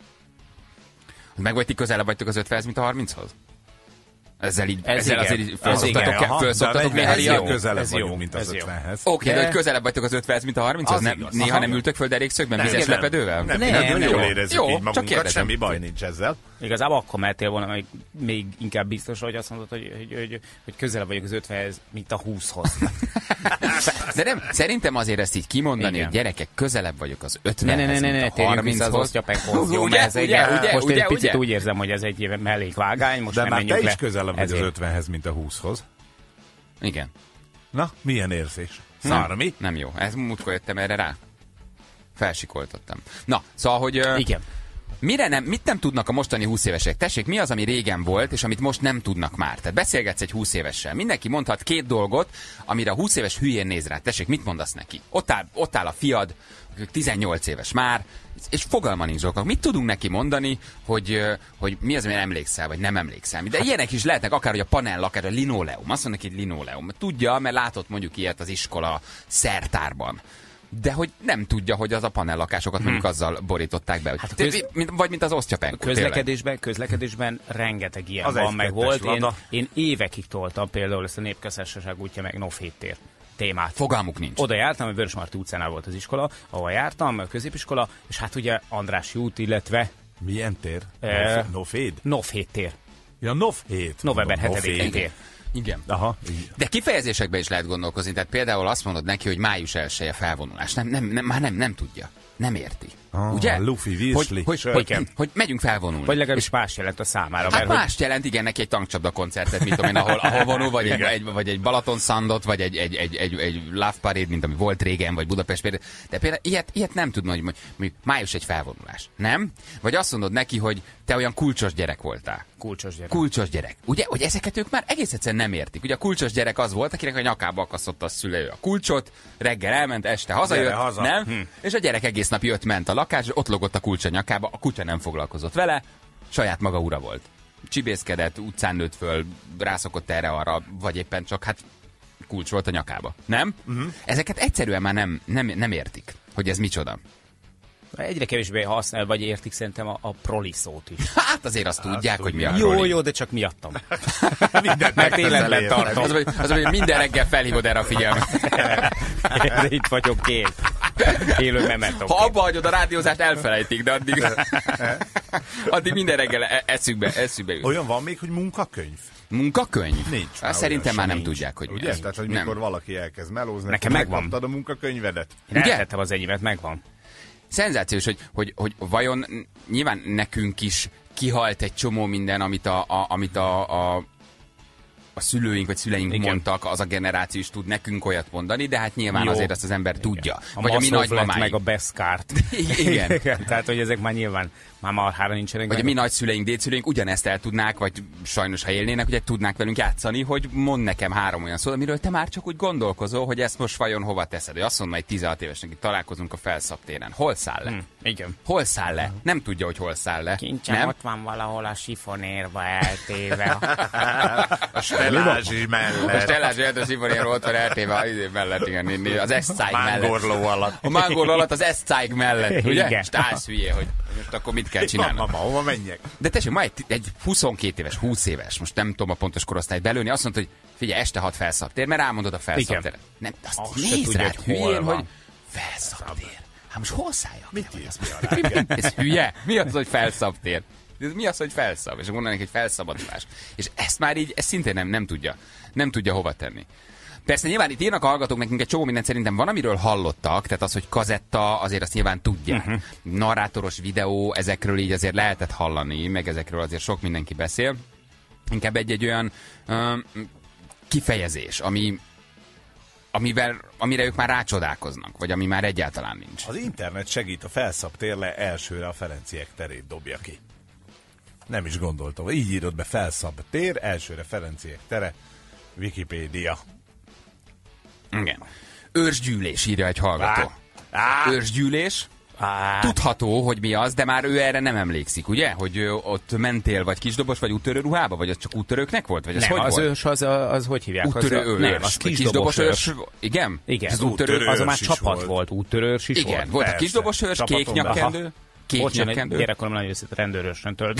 Meg vagy ti közelebb vagytok az ötvenhez, mint a harminchoz? Ezzel így, Ez ezzel igen. azért így Ez felszoktatok, igen. ke- Aha, felszoktatok de a néha negyvenhez ilyen? közelebb Ez jó, vagyunk, mint az ez jó. ötvenhez. Oké, De- de hogy közelebb vagytok az ötvenhez, mint a harminchoz? Az Nem, igaz. néha Aha. nem ültök föl derékszögben, Nem, vizes nem. lepedővel? Nem, Nem, nem, nem, jól jó. érezzük Jó, így csak magunkat, kérdezem. semmi baj nincs ezzel. Igazából akkor mehettél volna még, még inkább biztos, hogy azt mondod, hogy, hogy, hogy, hogy közelebb vagyok az ötvenhez, mint a húszhoz. De nem, szerintem azért ezt így kimondani, Igen. hogy gyerekek, közelebb vagyok az Ne, ötvenhez, ne, ne, ne, ne, mint a térjünk vissza az harminchoz. osztyapenkhoz. Jó, Ugye, mert ez egy, ugye, ugye, most ugye, egy picit ugye? úgy érzem, hogy ez egy éve mellékvágány, most De nem már menjünk te le. is közelebb vagy az Ezért. ötvenhez, mint a húszhoz. Igen. Na, milyen érzés? Szármi? Nem jó. Ez múltkor jöttem erre rá. Felsikoltottam. Na, szóval, hogy... ö, Igen. Mire nem, mit nem tudnak a mostani húsz évesek? Tessék, mi az, ami régen volt, és amit most nem tudnak már? Tehát beszélgetsz egy húsz évessel. Mindenki mondhat két dolgot, amire a húsz éves hülyén néz rá. Tessék, mit mondasz neki? Ott áll, ott áll a fiad, tizennyolc éves már, és fogalma nincs dolgok. Mit tudunk neki mondani, hogy, ö, hogy mi az, amire emlékszel, vagy nem emlékszel? De ilyenek is lehetnek, akár, hogy a panellakás, a linóleum. Azt mondnak, hogy linóleum. Tudja, mert látott mondjuk ilyet az iskola szertárban. De hogy nem tudja, hogy az a panellakásokat mondjuk azzal borították be. Hát a Te- köz- mint, vagy mint az osztyapenkó. tényleg. Közlekedésben, közlekedésben rengeteg ilyen Az van, egy meg kettes volt. Én, lada. én évekig toltam például ezt a Népköztársaság útja meg Novhét tér témát. Fogalmuk nincs. Oda jártam, a Vörösmarty utcánál volt az iskola, ahol jártam, a középiskola, és hát ugye Andrássy út, illetve Milyen tér? Eh, Noféd? Novhét tér. Ja, Nofhét. November Mondom, hetedikén Noféd. tér. Igen. Aha, így. De kifejezésekben is lehet gondolkozni. Tehát például azt mondod neki, hogy május elseje felvonulás. Nem, nem, nem, már nem, nem tudja. nem érti. Ah, ugye? Luffy, Virsli. Hogy, hogy, hogy, hogy megyünk felvonulni. Vagy legalábbis más jelent a számára. Hát mert, mást hogy... jelent, igen, neki egy tankcsapda koncertet, mit tudom én, ahol, ahol vonul, vagy egy, egy, vagy egy Balaton Sandot, vagy egy, egy, egy, egy, egy Love Parade, mint ami volt régen, vagy Budapest például. De például ilyet, ilyet nem tud, hogy mondjuk május egy felvonulás. Nem? Vagy azt mondod neki, hogy te olyan kulcsos gyerek voltál. Kulcsos gyerek. Kulcsos gyerek. Ugye, hogy ezeket ők már egész egyszerűen nem értik. Ugye a kulcsos gyerek az volt, akinek a nyakába akasztotta a szülő a kulcsot, reggel elment, este hazajött, haza. nem? Hm. És a gyerek egész nap jött, ment a lakás, ott logott a kulcs a nyakába, a kutya nem foglalkozott vele, saját maga ura volt. Csibészkedett, utcán nőtt föl, rászokott erre-arra, vagy éppen csak hát kulcs volt a nyakába. Nem? Uh-huh. Ezeket egyszerűen már nem, nem, nem értik, hogy ez micsoda. Egyre kevésbé használ, vagy értik szerintem a, a proli szót is. Hát azért azt hát tudják, hogy mi a Jó, proli. jó, de csak miattam. Mindent Mert életben tartom. Az, hogy, az, hogy minden reggel felhívod erre a figyelmet. De itt vagyok két. Élő memetok. Ha abba hagyod a rádiózást, elfelejtik, de addig, addig minden reggel eszükbe, eszükbe jut. Olyan van még, hogy munkakönyv? Munkakönyv? Nincs. Hát szerintem már nem nincs. tudják, hogy mi Ugye? ez. Tehát, hogy Nem. mikor valaki elkezd melózni, Nekem akkor megvan. megkaptad a munkakönyvedet. Én Ugye? eltettem az enyémet, megvan. Szenzációs, hogy, hogy, hogy vajon nyilván nekünk is kihalt egy csomó minden, amit a, a, amit a, a, a szülőink vagy szüleink Igen. mondtak, az a generáció is tud nekünk olyat mondani, de hát nyilván Jó. azért azt az ember tudja. A Vagy a mi Maslov lett nagymamáink. meg a Beszkárt. Igen. Tehát, hogy ezek már nyilván már marhára nincsenek. Vagy a meg. mi nagyszüleink, dédszüleink ugyanezt el tudnák, vagy sajnos ha élnének, ugye tudnák velünk játszani, hogy mond nekem három olyan szót, amiről te már csak úgy gondolkozol, hogy ezt most vajon hova teszed. Hogy azt mondom egy tizenhat évesnek, hogy találkozunk a felszabtéren. Hol száll le? Hm, igen. Hol száll le? Nem tudja, hogy hol száll le. Kincsem, Nem? ott van valahol a sifonérba eltéve. A Stellázsi A mellett. Stellás Jelentős Szifonérról ott van eltéve az izé mellett, igen, az Eszcáig mellett. Mángorló alatt. A mángorló alatt az Eszcáig mellett, ugye? Igen. És te állsz hülye, hogy most akkor mit kell Van, csinálnom. mama, hova menjek? De tessék, ma egy, egy huszonkét éves, húsz éves, most nem tudom a pontos korosztályt belőni, azt mondta, hogy figyelj, este hat felszabtér, mert rámondod a felszabtéret. Nem, azt, Azt azt se nézd tudja, rád hogy hol hülyén, van. hogy felszabtér. Hát most hol szálljak? Mit írsz mi Mi, alá? mi, ez hülye? Mi az, hogy felszabtér? Ez mi az, hogy felszab? És mondanék, hogy felszabadulás. És ezt már így, ezt szintén nem, nem tudja. Nem tudja hova tenni. Persze nyilván itt írnak a hallgatók nekünk egy csomó mindent, szerintem van, amiről hallottak, tehát az, hogy kazetta, azért azt nyilván tudják. Uh-huh. Narrátoros videó, ezekről így azért lehetett hallani, meg ezekről azért sok mindenki beszél. Inkább egy-egy olyan uh, kifejezés, ami, amivel, amire ők már rácsodálkoznak, vagy ami már egyáltalán nincs. Az internet segít, a felszabtér le elsőre a Ferenciek terét dobja ki. Nem is gondoltam. Így írod be felszabtér, elsőre Ferenciek tere, Wikipédia. Igen. Őrsgyűlés, írja egy hallgató. Á, Őrsgyűlés. Á, Tudható, hogy mi az, de már ő erre nem emlékszik, ugye? Hogy ö, ott mentél vagy kisdobos, vagy úttörő ruhába, vagy az csak úttörőknek volt? Vagy az nem, hogy az volt? ős, az, az hogy hívják? Úttörő az a, őrs, nem, az vagy kisdobos őrs. őrs. Igen? Igen, az az, úttörő, az a már is csapat volt. volt, úttörőrs is igen, volt. volt a persze. kisdobos őrs, kék Csapaton belül. nyakkendő. Kék Bocsánat, nyakkendő. gyerekkorom nagyon összet rendőrösen tölt.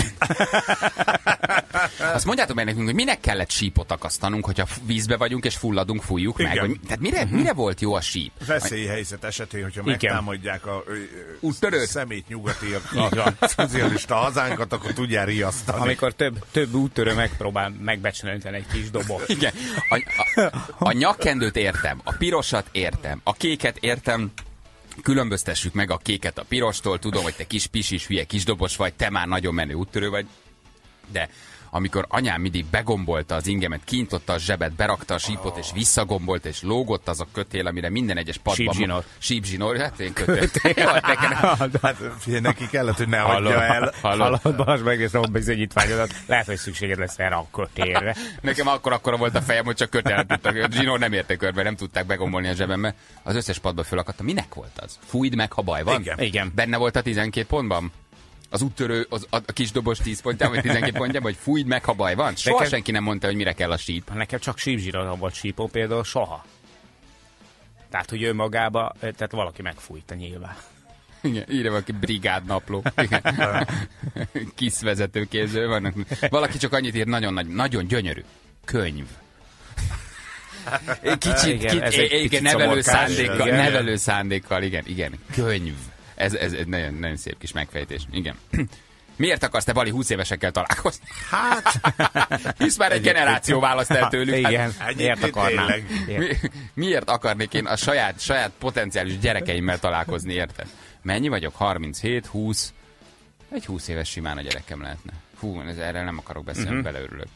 Azt mondjátok meg nekünk, hogy minek kellett sípot akasztanunk, hogyha vízbe vagyunk és fulladunk, fújjuk meg? Igen. Vagy, tehát mire, mire volt jó a síp? veszélyhelyzet esetén, hogyha Igen. megtámadják a ö, ö, Úttörőt? szemét nyugatiak a szocialista hazánkat, akkor tudjál riasztani. Amikor több, több úttörő megpróbál megbecsleníteni egy kis dobot. Igen. A, a, a nyakkendőt értem, a pirosat értem, a kéket értem, különböztessük meg a kéket a pirostól, tudom, hogy te kis pisis, hülye kisdobos vagy, te már nagyon menő úttörő vagy, de amikor anyám mindig begombolta az ingemet, kintotta a zsebet, berakta a sípot, és visszagombolta, és lógott az a kötél, amire minden egyes padban... Sípzsinór. Sípzsinór, hát én kötél. Jó, nekem- Hát figyelj, neki kellett, hogy ne Hallod, hagyja el. hallod, hallod, Balázs, megnézd a bizonyítványodat. Lehet, hogy szükséged lesz erre a kötélre. Nekem akkor akkora volt a fejem, hogy csak kötelet tudtak. A zsinór nem érte körbe, nem tudták begombolni a zsebembe. Az összes padba fölakadta. Minek volt az? Fújd meg, ha baj van? Igen. Igen. Benne volt a tizenkét pontban? Az úttörő, az, a, a kis dobos tíz pontjában, vagy tizenkét pontjában, hogy fújd meg, ha baj van? Soha Nekem- senki nem mondta, hogy mire kell a síp. Nekem csak sípzsíron volt sípó, például soha. Tehát, hogy ő magába, tehát valaki megfújta nyilván. Igen, írja valaki brigádnapló. Igen. Kis vezetőkéző vannak. Valaki csak annyit ír, nagyon nagy, nagyon gyönyörű. Könyv. Kicsit, Igen, kicsit, ez egy igen, picit nevelő szomorkás, szándékkal, igen. nevelő szándékkal, igen, igen. Könyv. Ez, ez egy nagyon, nagyon szép kis megfejtés. Igen. Miért akarsz te, Bali, húsz évesekkel találkozni? Hát, Hisz már egy generáció választ el tőlük. Igen, Hát, miért akarnám? mi, miért akarnék én a saját, saját potenciális gyerekeimmel találkozni, érted? Mennyi vagyok? harminchét, húsz. Egy húsz éves simán a gyerekem lehetne. Fú, erre nem akarok beszélni, uh-huh. beleörülök.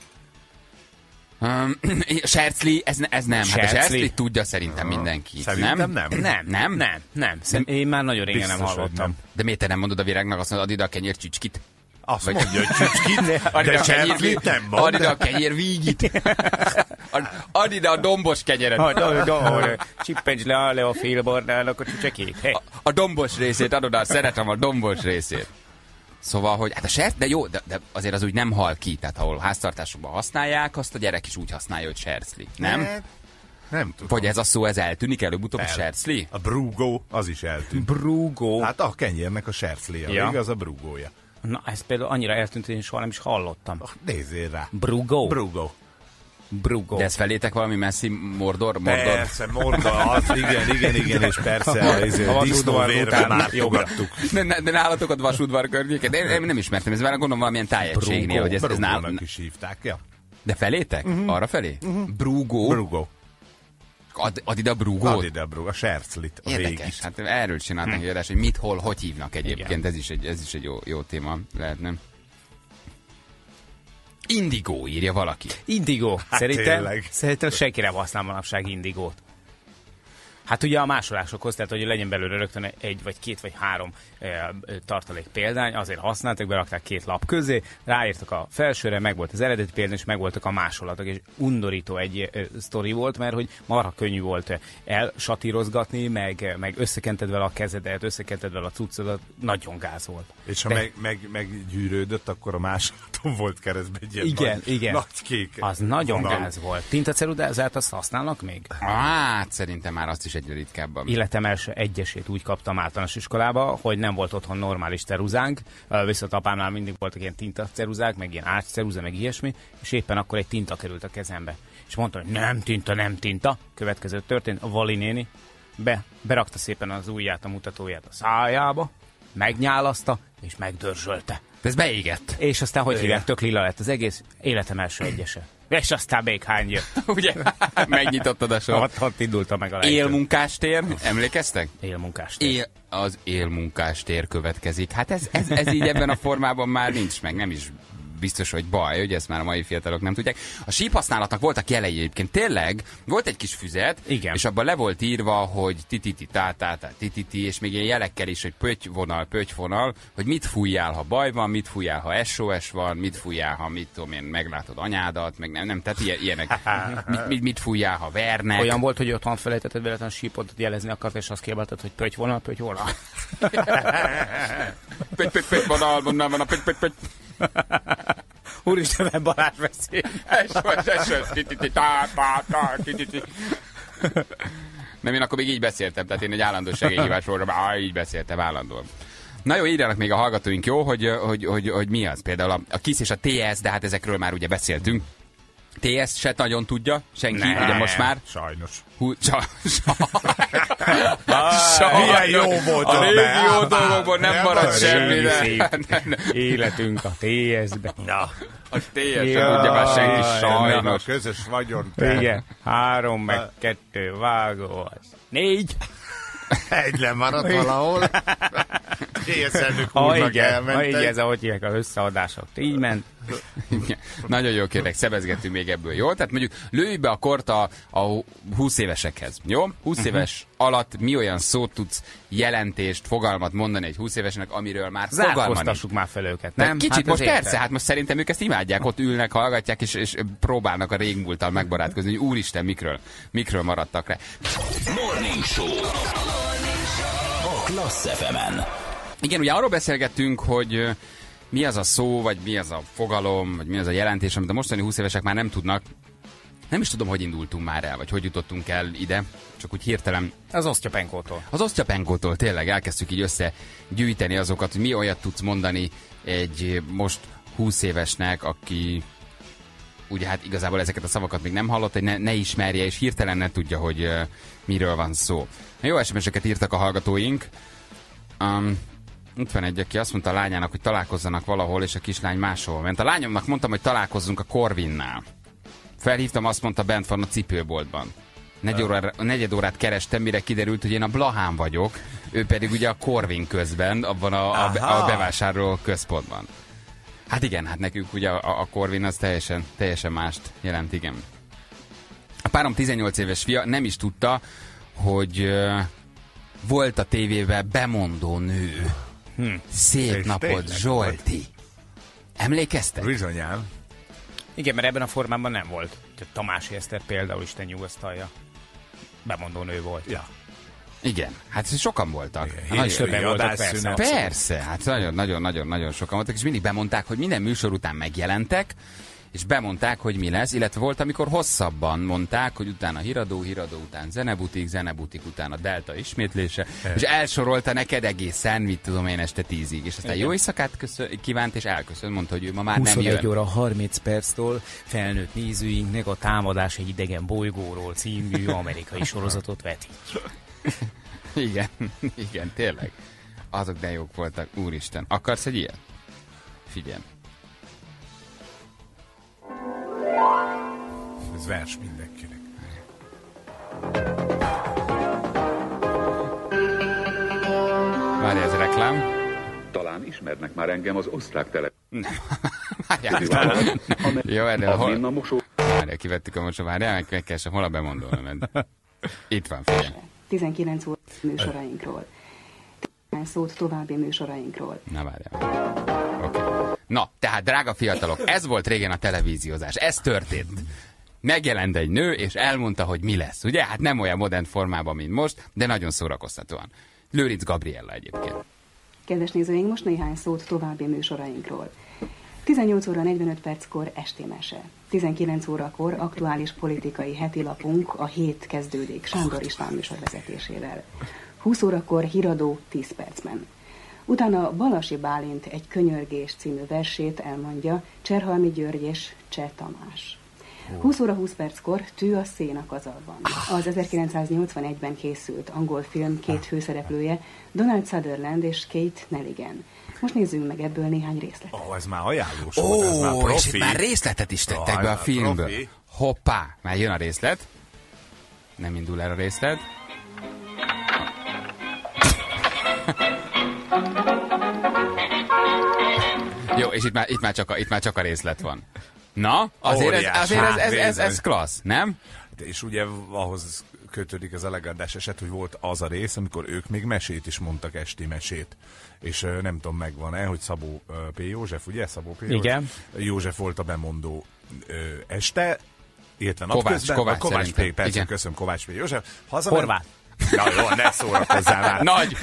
Um, Sercli, ez, ez nem. Hát a Sercli tudja szerintem mindenki. Szerintem nem. Nem, nem, nem. nem, nem. Szerint én már nagyon régen nem hallottam. Nem. De miért te nem mondod a virágnak, azt mondod, add ide a kenyér csücskit? Azt vagy... mondja, hogy csücskit, de Serclit nem mond. Add ide a kenyér vígit. Add ide a dombos kenyeret. Csippents le, le a félbordának a csücsekét. A, a dombos részét adod, azt szeretem a dombos részét. Szóval, hogy hát a sert, de jó, de, de azért az úgy nem hal ki, tehát ahol háztartásokban használják, azt a gyerek is úgy használja, hogy sercli, nem? Ne, nem tudom. Vagy ez a szó, ez eltűnik előbb-utóbb, El. sercli? A brugó, az is eltűnt. Brugó. Hát a kenyérnek a serclia, ja. igaz a brugója. Na, ez például annyira eltűnt, hogy én soha nem is hallottam. Oh, nézzél rá. Brugó. Brugó. Brugó. De ez felétek valami messzi Mordor? Mordor? Persze, Mordor, az, igen, igen, igen, és persze a disznóvérben átjogattuk. De, de nálatok ott vasudvar környéken? De én nem ismertem, ez már gondolom valamilyen tájegységnél, hogy ez, ez nálam. is hívták, ja. De felétek? Uh-huh. Arra felé? Uh-huh. Brugó? Brugó. Ad, ad ide a brugót? Ad ide a brugó, a serclit, a Érdekes, végit. hát erről csinálnak egy adás, hogy mit, hol, hogy hívnak egyébként, igen. ez is egy, ez is egy jó, jó téma lehet, nem? Indigó, írja valaki. Indigó. Hát szerintem, tényleg. szerintem senki nem használ manapság indigót. Hát ugye a másolásokhoz, tehát hogy legyen belőle rögtön egy, vagy két, vagy három e, tartalék példány, azért használtak, berakták két lap közé, ráírtak a felsőre, meg volt az eredeti példány, és meg voltak a másolatok, és undorító egy e, sztori volt, mert hogy marha könnyű volt elsatírozgatni, meg, meg összekented vele a kezedet, összekented vele a cuccodat, nagyon gáz volt. És ha De... meg, meg, meggyűrődött, akkor a másolaton volt keresztben egy ilyen igen, nagy, igen. nagy kék. Az nagyon vonal. gáz volt. Tintacerudázát azt használnak még? Hát szerintem már azt is egyre ritkábban. Életem első egyesét úgy kaptam általános iskolába, hogy nem volt otthon normális ceruzánk, viszont apámnál mindig voltak ilyen tintaceruzák, meg ilyen ácsceruza, meg ilyesmi, és éppen akkor egy tinta került a kezembe. És mondta, hogy nem tinta, nem tinta. Következő történt, a Vali néni be, berakta szépen az ujját, a mutatóját a szájába, megnyálaszta, és megdörzsölte. De ez beégett. És aztán, hogy hívják, tök lila lett az egész, életem első egyese. És aztán még hány jött. Ugye? Megnyitottad a sor. Ott, ott indultam meg a lejtőn. Élmunkástér, emlékeztek? Élmunkástér. Él, az élmunkástér következik. Hát ez, ez, ez így ebben a formában már nincs meg, nem is biztos, hogy baj, hogy ezt már a mai fiatalok nem tudják. A síphasználatnak voltak jelei egyébként. Tényleg volt egy kis füzet, igen. És abban le volt írva, hogy tititi, tátátá, tititi, és még ilyen jelekkel is, hogy pöttyvonal, pöttyvonal, hogy mit fújjál, ha baj van, mit fújjál, ha es o es van, mit fújjál, ha mit tudom én, meglátod anyádat, meg nem, nem, tehát ilyen, ilyenek. mit, mit, mit fújjál, ha vernek. Olyan volt, hogy otthon felejtetted véletlenül sípontot jelezni akart, és azt kiabáltad, hogy pöttyvonal, pöttyvonal. Pötty, pötty, pöttyvonal, vonal van a pötty, pötty, pötty. Úristen, mert Balázs beszél. Nem, én akkor még így beszéltem, tehát én egy állandó segélyhívás voltam, á, így beszéltem állandóan. Na jó, írjanak még a hallgatóink, jó, hogy, hogy, hogy, hogy mi az? Például a, a KISZ és a té es, de hát ezekről már ugye beszéltünk. té es se nagyon tudja, senki, ne, ugye most már. Sajnos. Hú, sa, sa, sa, milyen jó volt a régi jó dolgokból nem, nem maradt semmi. Életünk a té es-be. Na. A té es sem tudja már senki, sajnos. A közös vagyon. Igen, három meg kettő vágó, az négy. Egy lemaradt valahol. té es elnök úrnak elment. Ha így ez, ahogy hívják az összeadások. Így ment. Nagyon jó, kérlek, szebezgetünk még ebből, jó? Tehát mondjuk lőj be a kort a, a húsz évesekhez, jó? húsz uh-huh. éves alatt mi olyan szót tudsz, jelentést, fogalmat mondani egy húsz évesnek, amiről már fogalma nincs. Zárkóztassuk már fel őket, nem? Kicsit hát most érted. Persze, hát most szerintem ők ezt imádják, ott ülnek, hallgatják, és, és próbálnak a régmúlttal megbarátkozni, hogy úristen, mikről, mikről maradtak rá. Morning Show. A Klassz ef emen. Igen, ugye arról beszélgettünk, hogy mi az a szó, vagy mi az a fogalom, vagy mi az a jelentés, amit a mostani húsz évesek már nem tudnak. Nem is tudom, hogy indultunk már el, vagy hogy jutottunk el ide, csak úgy hirtelen. Az osztyapenkótól. Az osztyapenkótól tényleg elkezdtük így összegyűjteni azokat, hogy mi olyat tudsz mondani egy most húsz évesnek, aki ugye hát igazából ezeket a szavakat még nem hallott, hogy ne, ne ismerje, és hirtelen ne tudja, hogy uh, miről van szó. Jó es em es-eket írtak a hallgatóink. Um, Itt van egy, aki azt mondta a lányának, hogy találkozzanak valahol, és a kislány máshol ment. A lányomnak mondtam, hogy találkozzunk a Corvinnál. Felhívtam, azt mondta, bent van a cipőboltban. Negyed, órára, negyed órát kerestem, mire kiderült, hogy én a Blahán vagyok, ő pedig ugye a Corvin közben, abban a, a, a bevásárló központban. Hát igen, hát nekünk ugye a, a Corvin az teljesen, teljesen mást jelent, igen. A párom tizennyolc éves fia nem is tudta, hogy uh, volt a tévében bemondó nő. Hm. Szép És napot, Zsolti. Emlékeztek? Bizonyán. Igen, mert ebben a formában nem volt. Tamási Eszter például, Isten nyugasztalja. Bemondó nő volt. Ja. Igen, hát sokan voltak. Igen, Nagyon többen voltak, persze. Persze, hát nagyon-nagyon-nagyon sokan voltak, és mindig bemondták, hogy minden műsor után megjelentek, és bemondták, hogy mi lesz, illetve volt, amikor hosszabban mondták, hogy utána híradó, híradó után zenebutik, zenebutik után a Delta ismétlése, e. és elsorolta neked egészen, mit tudom én, este tízig, és aztán igen. Jó éjszakát köszön, kívánt, és elköszön, mondta, hogy ő ma már nem jön. huszonegy óra harminc perctől felnőtt nézőinknek a Támadás egy idegen bolygóról című amerikai sorozatot vetít. Igen, igen, tényleg. Azok de jók voltak, úristen. Akarsz egy ilyet? Figyelj. Ez vers mindenkinek. Várj, ez reklám. Talán ismernek már engem az osztrák tele... Várjál, jó, erre hol... Várjál, kivettük a mosó, várjál, meg, meg kell sem, hol a bemondó neved. Itt van, figyelj. tizenkilenc óra műsorainkról. tizenkilenc szót további műsorainkról. Na várjál. Oké. Okay. Na, tehát drága fiatalok, ez volt régen a televíziózás. Ez történt. Megjelent egy nő, és elmondta, hogy mi lesz. Ugye? Hát nem olyan modern formában, mint most, de nagyon szórakoztatóan. Lőrinc Gabriella egyébként. Kedves nézőink, most néhány szót további műsorainkról. tizennyolc óra negyvenöt perckor esti mese. tizenkilenc órakor aktuális politikai hetilapunk, a Hét kezdődik Sándor István műsorvezetésével. húsz órakor híradó tíz percben. Utána Balasi Bálint egy Könyörgés című versét elmondja Cserhalmi György és Cseh Tamás. húsz óra húsz perckor Tű a szén a kazalban. Az ezerkilencszáznyolcvanegyben készült angol film két főszereplője, Donald Sutherland és Kate Nelligan. Most nézzünk meg ebből néhány részletet. Ó, oh, ez már ajánlós oh, volt, ez már profi. És itt már részletet is tettek oh, be a filmből. Profi. Hoppá, már jön a részlet. Nem indul el a részlet. Jó, és itt már, itt, már csak a, itt már csak a részlet van. Na, azért, ez, azért ez, ez, ez, ez klassz, nem? És ugye ahhoz kötődik az elegedás eset, hogy volt az a rész, amikor ők még mesét is mondtak, esti mesét. És uh, nem tudom, megvan-e, hogy Szabó uh, P. József, ugye? Szabó P. József? Igen. József volt a bemondó uh, este, illetve Kovács, napközben. Kovács, Kovács P. Persze, igen. Köszönöm, Kovács P. József. Horváth. Na jó, ne szórakozzál már. Nagy!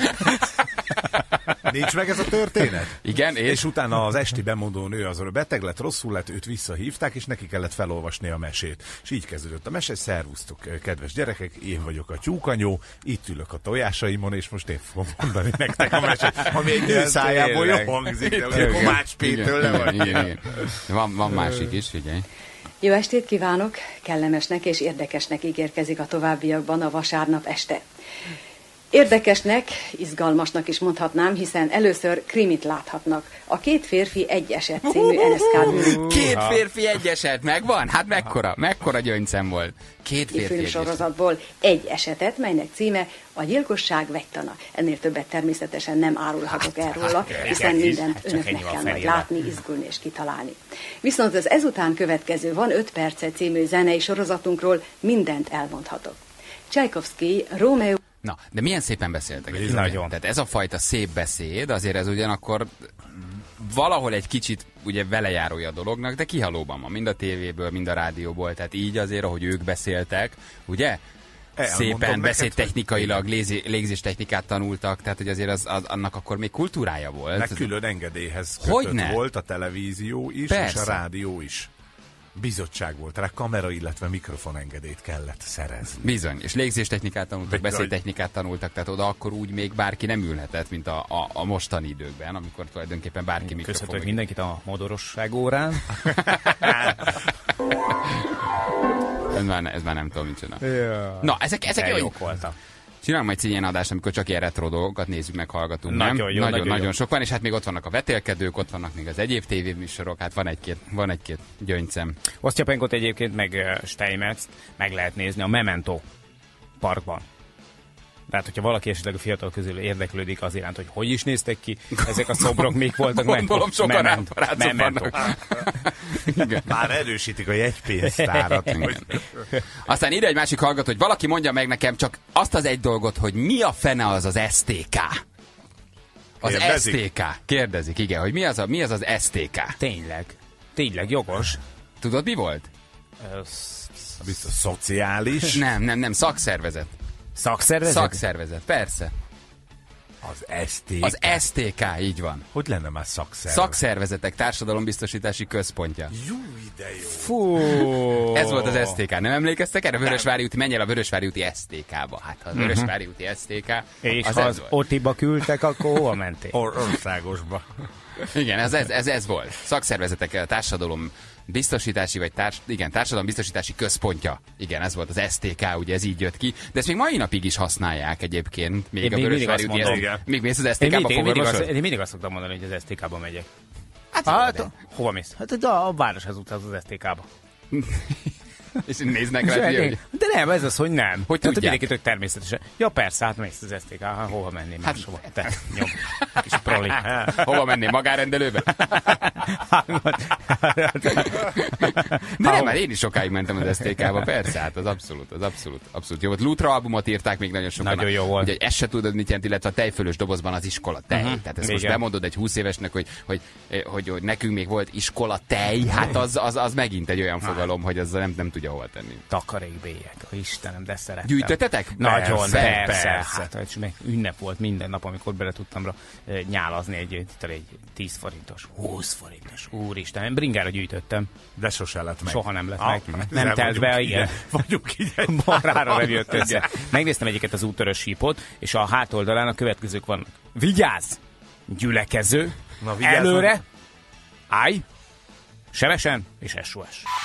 Nincs meg ez a történet? Igen, és? És utána az esti bemondó nő az beteg lett, rosszul lett, őt visszahívták, és neki kellett felolvasni a mesét. És így kezdődött a mese, szervusztok, kedves gyerekek, én vagyok a tyúkanyó, itt ülök a tojásaimon, és most én fogom mondani nektek a mesét, ami egy nő szájából jobb hangzik, de ugye Kovács P-től le van. Igen, igen. Van, van másik is, figyelj. Jó estét kívánok! Kellemesnek és érdekesnek ígérkezik a továbbiakban a vasárnap este. Érdekesnek, izgalmasnak is mondhatnám, hiszen először krimit láthatnak. A Két férfi egy eset című en es ká mű. Két férfi egy eset, megvan? Hát mekkora, mekkora gyöngyszem volt. Két férfi egy sorozatból egy esetet, melynek címe A gyilkosság vegytana. Ennél többet természetesen nem árulhatok el róla, hiszen mindent önöknek kell majd látni, izgulni és kitalálni. Viszont az ezután következő Van öt perce című zenei sorozatunkról mindent elmondhatok. Csajkovszky, Rómeó... Na, de milyen szépen beszéltek. Ez nagyon. Tehát ez a fajta szép beszéd, azért ez ugyanakkor valahol egy kicsit ugye velejárója a dolognak, de kihalóban van, mind a tévéből, mind a rádióból, tehát így azért, ahogy ők beszéltek, ugye? Elmondom Szépen neked, beszédtechnikailag, légzéstechnikát tanultak, tehát hogy azért az, az, annak akkor még kultúrája volt. Meg külön engedélyhez Hogy kötött ne? volt a televízió is, Persze. és a rádió is. Bizottság volt rá, kamera, illetve mikrofonengedélyt kellett szerezni. Bizony, és légzéstechnikát tanultak, Bizony. beszédtechnikát tanultak, tehát oda akkor úgy még bárki nem ülhetett, mint a, a, a mostani időkben, amikor tulajdonképpen bárki mikrofon. Köszönjük mindenkit a modorosság órán. ez, már, ez már nem tudom, mit csinál. Ja. Na, ezek, ezek De jó. jók voltak. Csinálunk majd egy ilyen adást, amikor csak ilyen retro dolgokat nézzük meg, hallgatunk. Nagyon nem? jó, nagyon, nagyon nagyon jó. sok van, és hát még ott vannak a vetélkedők, ott vannak még az egyéb tévéműsorok, hát van egy-két, van egy-két gyöngyszem. Osztyapenkot egyébként, meg uh, Steinmetzt meg lehet nézni a Memento parkban. Tehát, hogyha valaki esetleg a fiatal közül érdeklődik az iránt, hogy hogy is néztek ki, ezek a szobrok még voltak meg. Gondolom sokan ráparácok vannak. Már erősítik a jegypénztárat. Aztán ide egy másik hallgató, hogy valaki mondja meg nekem csak azt az egy dolgot, hogy mi a fene az az es té ká? Az Kérdezik? es té ká. Kérdezik, igen, hogy mi az a, mi az, az es té ká? Tényleg. Tényleg jogos. Tudod, mi volt? Biztos szociális. Nem, nem, nem, szakszervezet. Szakszervezet? Szakszervezet, persze. Az es té ká. Az es té ká, így van. Hogy lenne már szakszervezet? Szakszervezetek Társadalombiztosítási Központja. Jó, ide jó. Fú. Ez volt az es té ká. Nem emlékeztek erre? Vörösvári úti, menj el a Vörösvári úti es té ká-ba. Hát ha a Vörösvári úti es té ká, És az ha ez az volt. Otiba küldtek, akkor hova mentél? Or- országosba. Igen, ez, ez, ez, ez volt. Szakszervezetek, társadalom biztosítási, vagy társ, igen, társadalom biztosítási központja. Igen, ez volt az es té ká, ugye ez így jött ki. De ezt még mai napig is használják egyébként. Még Én a még mindig Vörösvári azt úti mondom. es té ká. Még mész az es té Én ká-ba mindig, mindig, azt, fogorvosod? én mindig azt szoktam mondani, hogy az es té ká-ba megyek. Hát, Hát, jó, de- hova mész? Hát de a városhoz utaz az es té ká-ba. és néznek rá, hogy... De nem, ez az, hogy nem. Hogy tehát tudják? mindenki tök természetesen. Ja persze, hát mész az es té ká, hát hova menni Hát- máshova. Te, nyom. Kis proli. Hova mennél? Magárendelőbe? De nem, már én is sokáig mentem az es té ká-ba, persze, hát az abszolút, az abszolút, abszolút jó volt. Lutra albumot írták még nagyon sokan. Nagyon jó volt. Ugye ezt se tudod, mit jelent, illetve a tejfölös dobozban az iskola tej. Uh-huh. Tehát ezt most Igen. bemondod egy húsz évesnek, hogy, hogy, hogy, hogy nekünk még volt iskola tej, hát az, az, az megint egy olyan fogalom, hogy az nem, nem tudja hova tenni. Takarékbélyek, ó, Istenem, de szerettem. Gyűjtöttetek? Nagyon, Persze, persze. persze. persze. Hát, és meg ünnep volt minden nap, amikor bele tudtam rá, eh, nyálazni egy, egy, egy tíz forintos, húsz forintos. Úristen, én bringára gyűjtöttem. De sose lett meg. Soha nem lett Ah, meg. nem Nem telt be, vagyunk igen. ide. Vagyunk ide. Marrára nem jött össze. Megnéztem egyiket az úttörös sípot, és a hátoldalán a következők vannak. Vigyázz! Gyülekező, Na, vigyázz előre, meg. állj, sebesen és es o es.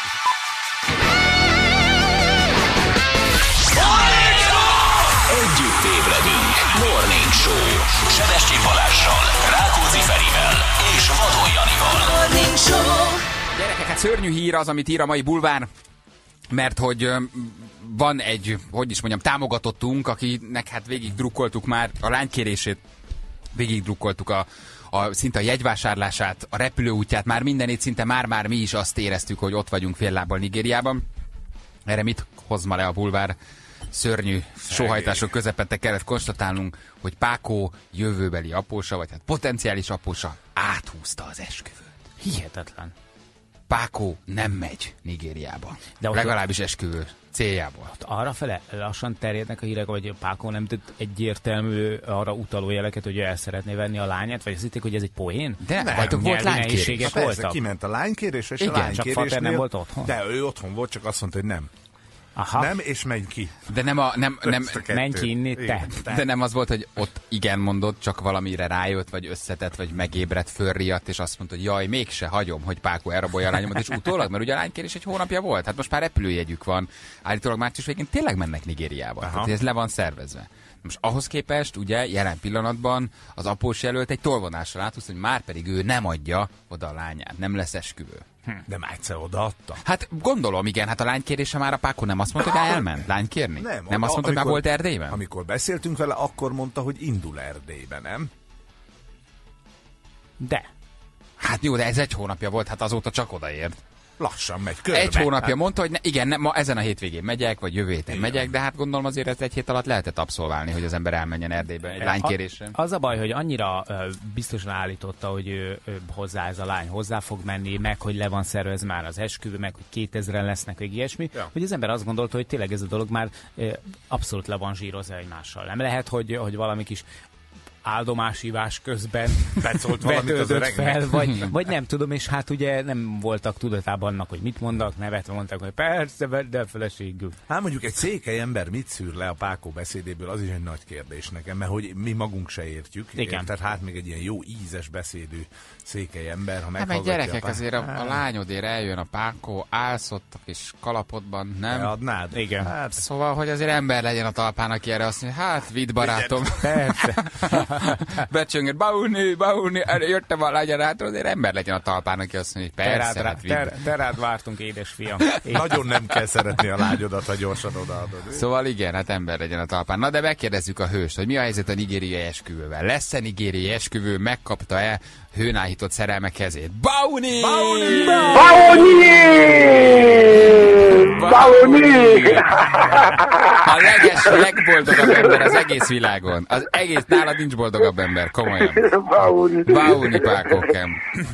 Együtt ébredünk. Morning Show. Sebestyi Balázssal, Rákóczi Ferivel és Vadon Janival. Morning Show. Gyerekek, hát szörnyű hír az, amit ír a mai bulvár, mert hogy ö, van egy, hogy is mondjam, támogatottunk, akinek hát végig drukkoltuk már a lánykérését, végig drukkoltuk a, a, szinte a jegyvásárlását, a repülőútját, már mindenét, szinte már-már mi is azt éreztük, hogy ott vagyunk fél lábbal Nigériában. Erre mit hoz ma le a bulvár? Szörnyű sóhajtások közepette kellett konstatálnunk, hogy Pákó jövőbeli apósa, vagy hát potenciális apósa áthúzta az esküvőt. Hihetetlen. Pákó nem megy Nigériába. De ott- Legalábbis esküvő céljából. Arra fele lassan terjednek a hírek, hogy Pákó nem tett egyértelmű arra utaló jeleket, hogy ő el szeretné venni a lányát, vagy azt hitték, hogy ez egy poén? De Nem, vagytok volt nyelvi lánykérés. nehézségek Persze, voltak. kiment a lánykérés, és Igen, a csak lánykérésnél... Fater nem volt otthon? De ő otthon volt, csak azt mondta, hogy nem. Aha. Nem, és menj ki. De nem, a, nem, nem, Ezt a kettőt. Menj ki inni, te. Igen. de nem az volt, hogy ott igen mondott, csak valamire rájött, vagy összetett, vagy megébredt, fölriadt, és azt mondta, hogy jaj, mégse hagyom, hogy Pákó elrabolja a lányomat, és utólag, mert ugye a lánykérés egy hónapja volt, hát most már repülőjegyük van. Állítólag március végén tényleg mennek Nigériába. Aha. Tehát ez le van szervezve. Most ahhoz képest, ugye, jelen pillanatban az após jelölt egy tolvonással áthúzta, hogy már pedig ő nem adja oda a lányát, nem lesz esküvő. De már egyszer odaadta. Hát gondolom, igen, hát a lánykérése már a Pákó nem azt mondta, hogy elment lánykérni? Nem, nem a- azt mondta, hogy már amikor- volt Erdélyben? Amikor beszéltünk vele, akkor mondta, hogy indul Erdélybe, nem? De. Hát jó, de ez egy hónapja volt, hát azóta csak odaért. Lassan megy körbe. Egy hónapja Hát, mondta, hogy ne, igen, ne, ma ezen a hétvégén megyek, vagy jövő héten megyek, de hát gondolom azért ezt egy hét alatt lehetett abszolválni, hogy az ember elmenjen Erdélybe egy lánykérésre. A, az a baj, hogy annyira ö, biztosan állította, hogy ő, ő, hozzá ez a lány hozzá fog menni, meg hogy le van szervezve már az esküvő, meg hogy kétezren lesznek, meg ilyesmi, Ja. hogy az ember azt gondolta, hogy tényleg ez a dolog már ö, abszolút le van zsírozva egymással. Nem lehet, hogy, hogy valami kis áldomásívás közben Betszólt valamit az vetődött öregnek. fel, vagy, vagy nem tudom, és hát ugye nem voltak tudatában annak, hogy mit mondak, nevetve mondták, hogy persze, vedd el feleségül. Hát mondjuk egy székely ember mit szűr le a Pákó beszédéből, az is egy nagy kérdés nekem, mert hogy mi magunk se értjük. Igen. Tehát hát még egy ilyen jó ízes beszédű székely ember, ha Hát meghallgatja meg gyerekek, a Pá... azért a, a lányodért eljön a Pákó, álszottak és kalapodban, nem? Te adnád? Igen. Hát, Szóval, hogy azért ember legyen a talpán, aki erre azt mondja, hát vidd barátom. Persze. Becsönget, bauni, bauni, erre jöttem a lány hátra, azért ember legyen a talpán, aki azt mondja, hogy persze, Te rád, hát vidd. te, te rád vártunk, édesfiam. nagyon nem kell szeretni a lányodat, ha gyorsan odaadod. Szóval igen, hát ember legyen a talpán. Na de megkérdezzük a hőst, hogy mi a helyzet a nigériai esküvővel. Lesz-e nigériai esküvő, megkapta-e hőnáhított szerelme kezét? Bauni! Bauni! Bauni! A leges, legboldogabb ember az egész világon. Az egész, nálad nincs boldogabb ember, komolyan. Bauni! Bauni Pákókem.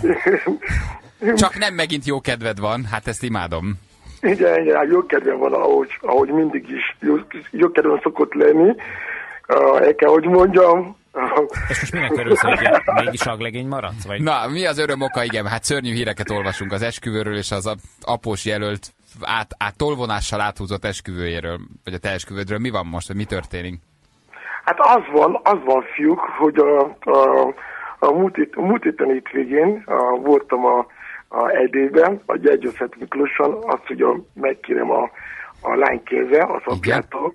Csak nem megint jó kedved van, hát ezt imádom. Igen, igen, jó kedvem van, ahogy, ahogy mindig is jó, jó kedvem szokott lenni. Uh, el kell, hogy mondjam. És most minek örülsz, hogy mégis aglegény maradsz? Vagy? Na, mi az öröm oka? Igen, hát szörnyű híreket olvasunk az esküvőről, és az após jelölt át, át tolvonással áthúzott esküvőjéről, vagy a te esküvődről. Mi van most, hogy mi történik? Hát az van, az van fiúk, hogy a, a, a múlt, a múlt héten hétvégén a, voltam a, a Erdélyben, a Gyergyószent Miklóson, azt, hogy a, megkérem a, a lány kéze, a szapjától.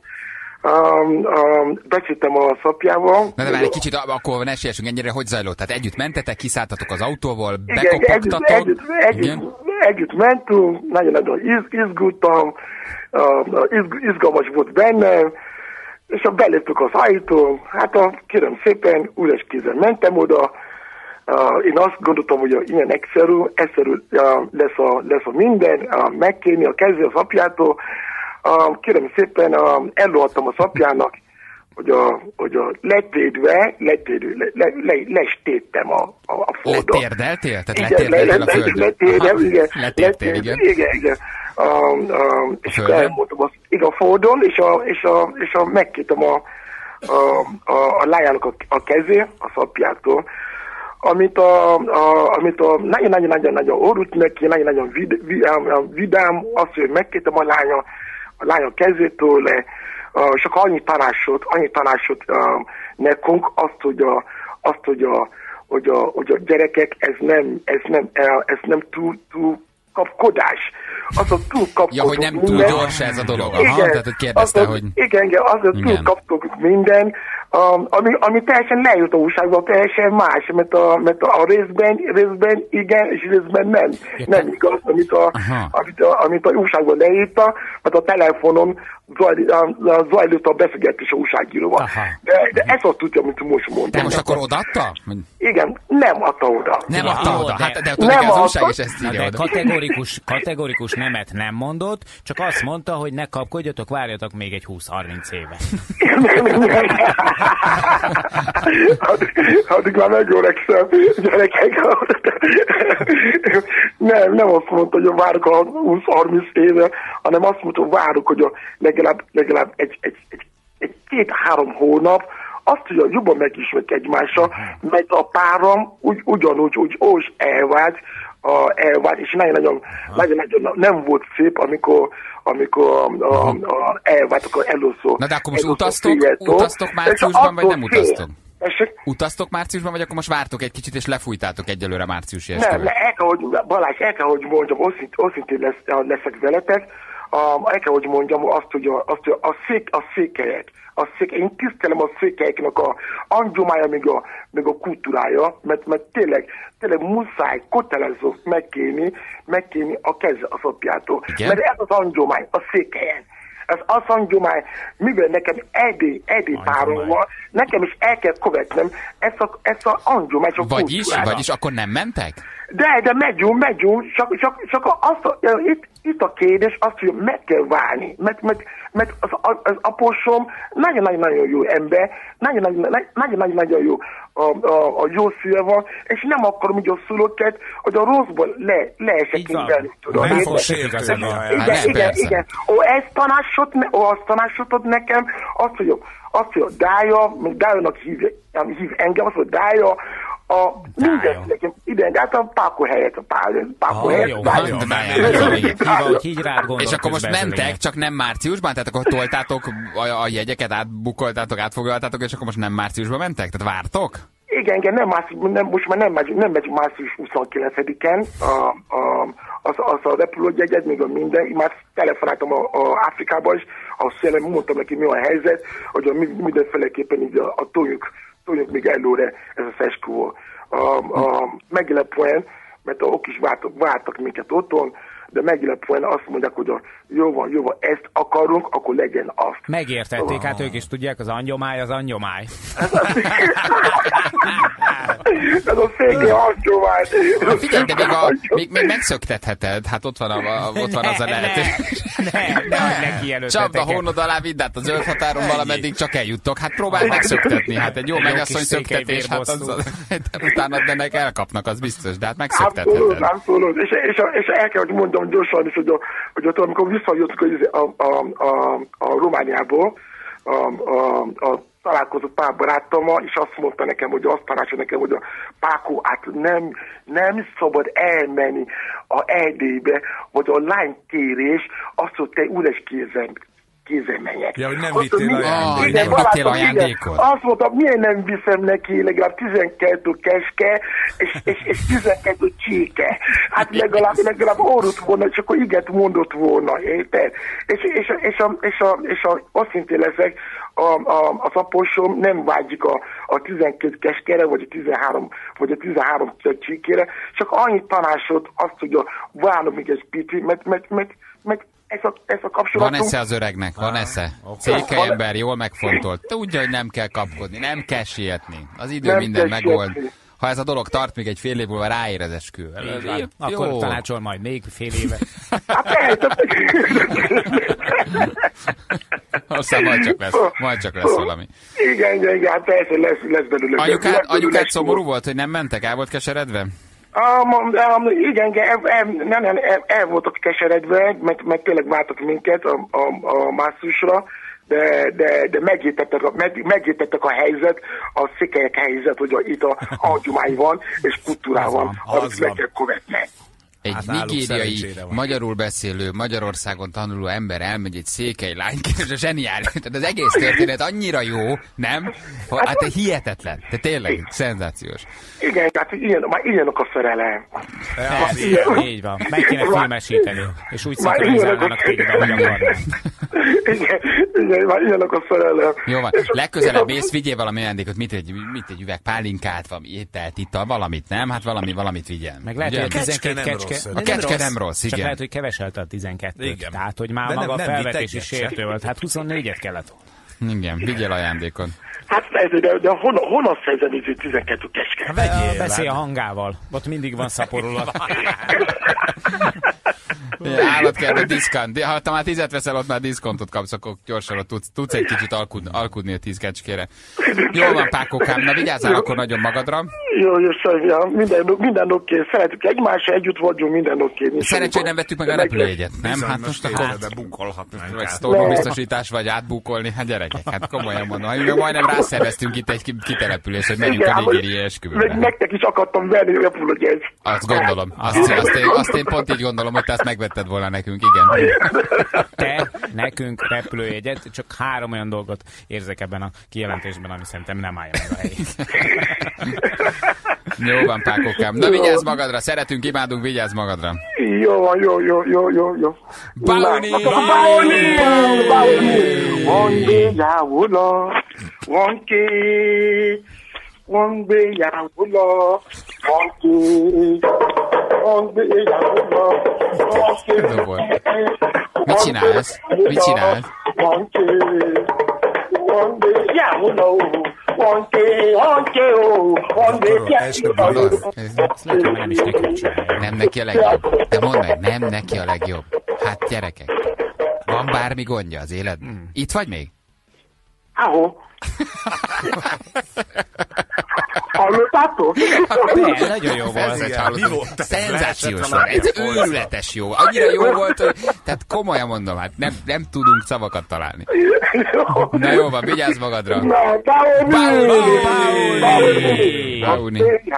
Um, um, beszéltem a szapjával. Na de már egy kicsit, akkor ne siessünk ennyire, hogy zajlott? Tehát együtt mentetek, kiszálltatok az autóval, igen, bekopogtatok? Együtt, együtt, együtt, együtt mentünk, nagyon-nagyon iz, izgultam, uh, iz, izgalmas volt bennem, és a beléptük az ajtón, hát a, kérem szépen, üres kézzel mentem oda, uh, én azt gondoltam, hogy a, ilyen egyszerű, egyszerű uh, lesz, a, lesz a minden, uh, megkérni a kezé az apjától. Uh, kérem szépen, uh, előadtam a szapjának, hogy a, hogy a letérdve, letérdve, le, le, le, lestéttem a, a, a fordot. Letérdeltél? Tehát letérdeltél a földön? Letérdem, igen. Letértél, igen. Igen, igen. Uh, uh, és akkor elmondtam azt, igen, a fordon, és a, és a, és a megkértem a, a, a, a lányának a, a kezé, a szapjától, amit a, a, amit a nagyon-nagyon-nagyon orrút neki, nagyon-nagyon vid, vid, vidám, azt, hogy megkértem a lánya, a lánya kezétől, le, uh, és akkor annyi tanácsot, annyi tanácsot uh, nekünk, azt, hogy a, azt, hogy a, hogy a, hogy a gyerekek, ez nem, ez nem, ez nem túl, túl kapkodás. Az a túl kapkodok ja, hogy nem túl minden. gyors ez a dolog. Aha, igen, tehát hogy kérdezte, az a, hogy... Igen, igen, az a túl kapkodok minden, um, ami, ami teljesen lejött a újságban, teljesen más, mert a, mert a részben, részben igen, és részben nem. Ja, nem igaz, amit a, amit a, amit a újságban leírta, mert a telefonon zajlott a beszélgetés a újságíróval. De, de ez azt tudja, amit most mondtam. De most akkor odaadta? Igen, nem adta oda. Nem adta oda. Hát, de nem az újság is ezt írja oda. Kategorikus, kategorikus nemet nem mondott, csak azt mondta, hogy ne kapkodjatok, várjatok még egy húsz-harminc éve. Addig már megöregszem, gyerekek. Nem, nem azt mondta, hogy várok a húsz-harminc éve, hanem azt mondta, hogy várok, hogy a legalább, legalább egy, egy, egy, egy két-három hónap, azt, hogy jobban megismerjük egymásra, mert a párom ugy, ugyanúgy, úgy, úgy elvált, a, elvált, és nagyon-nagyon, nagyon-nagyon nem volt szép, amikor, amikor a, a, elváltak az először. Na de akkor most utaztok, utaztok márciusban, vagy nem utaztok? Esek? Utaztok márciusban, vagy akkor most vártok egy kicsit, és lefújtátok egyelőre márciusi esküvőt? Nem, el kell, hogy, Balázs, el kell, hogy mondjam, őszintén lesz, leszek veletek, Um, el kell, hogy mondjam azt, hogy a, azt, hogy a, szék, a székelyek, a székelyek, én tisztelem a székelyeknek a angyomája, meg a, meg a kultúrája, mert, mert tényleg, tényleg muszáj, kötelező megkérni, megkérni a kez az apjától. Mert ez az angyomány, a székelyen. Ez az angyomány, mivel nekem eddig, eddig párom van, nekem is el kell követnem ezt a, ezt a angyomány, a vagyis, vagyis akkor nem mentek? De, de megyünk, megyünk, csak, csak, csak azt a, itt, itt a kérdés az, hogy meg kell válni, mert, mert, mert az, az, az aposom nagyon-nagyon jó ember, nagyon-nagyon jó a, a, a jó szíve van, és nem akarom így a szülőket, hogy a rosszból le, leesek én belül. Nem fog sérteni. Igen, igen, igen. Ó, ezt tanácsot, ó, azt tanácsot ad nekem, azt, hogy azt, hogy a Dája, még Dájának hív, hív engem, azt, hogy Dája, a minden nekem ide, de hát a Páko helyett, a Páko helyett. És akkor most mentek, csak nem márciusban? Tehát akkor toltátok a, a jegyeket, átbukoltátok, átfoglaltátok, és akkor most nem márciusban mentek? Tehát vártok? Igen, igen, nem március, nem, most már nem megyünk, nem megyünk március huszonkilencedikén, a, a, az, az a repülőjegyet, még a minden, én már telefonáltam a, a Afrikába is, ahol szélem, mondtam neki, mi a helyzet, hogy a, mindenféleképpen így a, a toljuk, toljuk még előre ez a fesküvő. A, a meglepően, mert ok is vártak, vártak minket otthon, de meglepően azt mondják, hogy a, jó van, jó van, ezt akarunk, akkor legyen azt. Megértették, hát ők is tudják, az angyomály, az angyomály. Ez a székely angyomály. Figyelj, de még, a, még, még megszöktetheted, hát ott van, a, ott van az a lehetőség. Nem, nem, Csapd a hónod alá, vidd át a zöld határon valameddig, csak eljuttok. Hát próbáld megszöktetni, hát egy jó megasszony szöktetés, hát az, utána ennek elkapnak, az biztos, de hát megszöktetheted. Abszolút, abszolút. És, és, és el kell, hogy mondjam gyorsan is, hogy, a, hogy ott, amikor visszajöttük a, a, a, a Romániából, a, a, a találkozott pár barátommal, és azt mondta nekem, hogy azt tanácsolta nekem, hogy a Páko, hát nem, nem szabad elmenni a Erdélybe, vagy a lánykérés, azt, hogy te üres kézen, kézen menjek. Ja, hogy nem vittél ajándékot. Nem vittél ajándékot. Azt mondtam, miért nem viszem neki legalább tizenkettő keske, és, és, és tizenkettő csíke. Hát legalább, legalább orrut volna, és akkor iget mondott volna, érted? És, és, és, a, és, a, és a, azt szintén leszek, a, a, az aposom nem vágyik a, a tizenkét keskere, vagy a tizenhárom, vagy a tizenhárom csíkére, csak annyi tanácsot azt, hogy a várnom még egy pici, mert, mert, mert, mert ez a, ez a kapcsolatunk... Van esze az öregnek, van esze. Székely ember, jól megfontolt. Tudja, hogy nem kell kapkodni, nem kell sietni. Az idő nem minden megold. Sietni. Ha ez a dolog tart, még egy fél év múlva ráér az eskü. Akkor jó. Tanácsol majd még fél éve. Aztán majd csak lesz, majd csak lesz valami. Igen, igen, igen, persze lesz, lesz belőle. Anyukát, anyukát szomorú volt, hogy nem mentek? El volt keseredve? Um, um, igen, el, el, nem, nem, el, el voltak keseredve, mert, mert tényleg vártak minket a, a, a márciusra, de, de, de megértettek, a, meg, megértettek a helyzet, a székelyek helyzet, hogy a, itt a hagyomány van, és kultúrá van, amit meg kell követni. Egy hát nigériai, magyarul beszélő, Magyarországon tanuló ember elmegy egy székely lánykérésre, zseniális. Tehát az egész történet annyira jó, nem? Hát, hát hihetetlen. De tényleg, szenzációs. Igen, tehát ilyen, már ilyenok a szerelem. Ez, ilyen. Így van. Meg kéne filmesíteni. És úgy szinkronizálnának téged, ahogy akarnak. Igen, igen, már ilyenok a szerelem. Jó van, legközelebb mész, vigyél valami ajándékot, mit egy, mit egy üveg pálinkát, valami ételt, ital, valamit, nem? Hát valami, valamit vigyen. Meg lehet, hogy tizenkét kecske. A kecske nem rossz, igen. Csak lehet, hogy keveselte a tizenkettőt. Tehát, hogy már maga a felvetés is sértő volt. Hát huszonnégyet kellett volna. Igen, vigyél ajándékot. Hát de, de, de honnan, honnan szerzem így tizenkettő keske? Vegyél, beszélj a hangával. Ott mindig van szaporulat. Állatkertben diszkont. Ha te már tízet veszel, ott már diszkontot kapsz, akkor gyorsan ott tudsz, tudsz egy kicsit alkudni, alkudni a tíz kecskére. Jól van, Pákókám, na vigyázzál akkor nagyon magadra. Jó, jó, szóval minden, minden oké, szeretjük egymásra, együtt vagyunk, minden oké. Szerencsé, nem vettük meg a repülőjegyet, nem? Hát most akkor vagy sztornóbiztosítás, vagy átbúkolni, hát gyerekek, hát komolyan mondom. Hát majdnem rászerveztünk itt egy kitelepülést, hogy menjünk a nigériai esküvőre. Nektek is akartam venni a repülőjegyet. Azt gondolom, azt, azt, én, azt én pont így gondolom, hogy te azt megvetted volna nekünk, igen. Te, nekünk repülőjegyet, csak három olyan dolgot érzek ebben a kijelentésben, ami szerintem nem állja meg a helyét. Jó van, Pákókám. Na vigyázz magadra, szeretünk, imádunk, vigyázz magadra. Jó van, jó, jó, jó, jó, jó. Bauni! Bauni! Bauni! One yawula, one key, one day yawula, one key, one day yawula, one key. Mit csinálsz? Mit csinálsz? One key, one day yawula, Nem neki a legjobb. De mondd meg, nem neki a legjobb. Hát gyerekek, van bármi gondja az életben? Hmm. Itt vagy még? Ahó. Hallottátok? De, nagyon jó volt. volt. Szenzációs volt. Ez őrületes jó. Annyira jó volt, hogy... Tehát komolyan mondom, hát nem, nem tudunk szavakat találni. Na jó van, vigyázz magadra. Bauni! Bauni!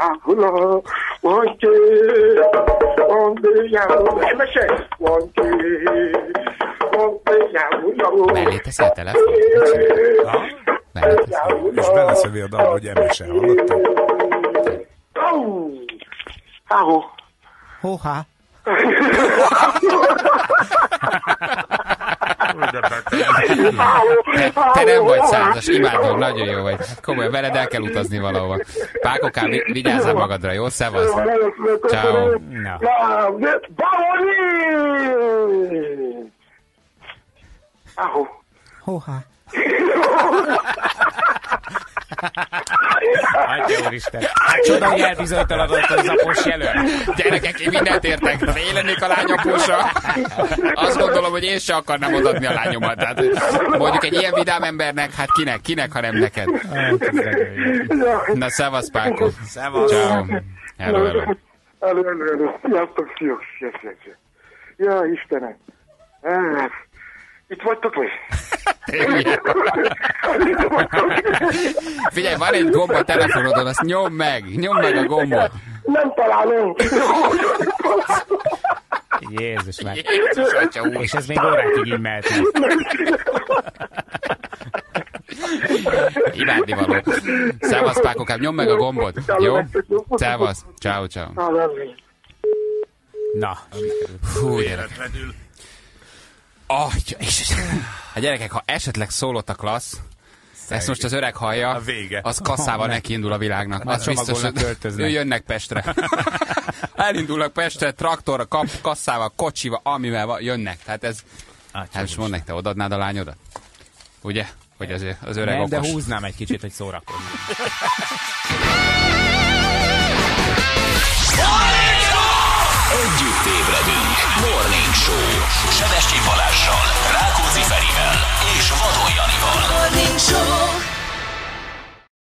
Mellé teszi a telefon? És beleszövi a dal, hogy emese, hallottam? Ahó. Hóhá. Te, te nem vagy százas, imádom, nagyon jó vagy. Komolyan, veled el kell utazni valahova. Pákokám, vigyázzál magadra, jó? Szevasz. Ciao. Na. Ahó. Hóhá. Atya úristen. Hát csoda, hogy elbizonytalanodott az após jelölt. Gyerekek, én mindent értek. Félenék a lány apósa. Azt gondolom, hogy én se akarnám odaadni a lányomat. Tehát mondjuk egy ilyen vidám embernek, hát kinek, kinek, ha nem neked. Na, szevasz, Páko. Szevasz. Ciao. Hello, hello. Hello, hello, hello. Sziasztok, sziasztok. Ja, Istenem. Itt vagytok mi? Figyelj, van egy gomb a telefonodon, azt nyom meg, nyom meg a gombot. Nem találom. Jézus meg. Jézus, atya úr. És ez még órákig így mehet. Imádni való. Szevasz, Pákokám, nyom meg a gombot. Jó? Szevasz. Ciao, ciao. Na. Hú, gyerek. Oh, a gyerekek, ha esetleg szólott a klassz, ezt most az öreg hallja, a vége. Az kasszával neki indul a világnak. Az biztos, hogy ő jönnek Pestre. Elindulnak Pestre, traktorra, kap, kasszával, kocsival, amivel van, jönnek. Tehát ez, hát most mondd, te odaadnád a lányodat? Ugye? Hogy az, az öreg nem, okos. De húznám egy kicsit, hogy szórakozni. Együtt ébredünk. Morning Show. Sebestyén Balázssal, Rákóczi Ferivel és Vadon Janival. Morning Show.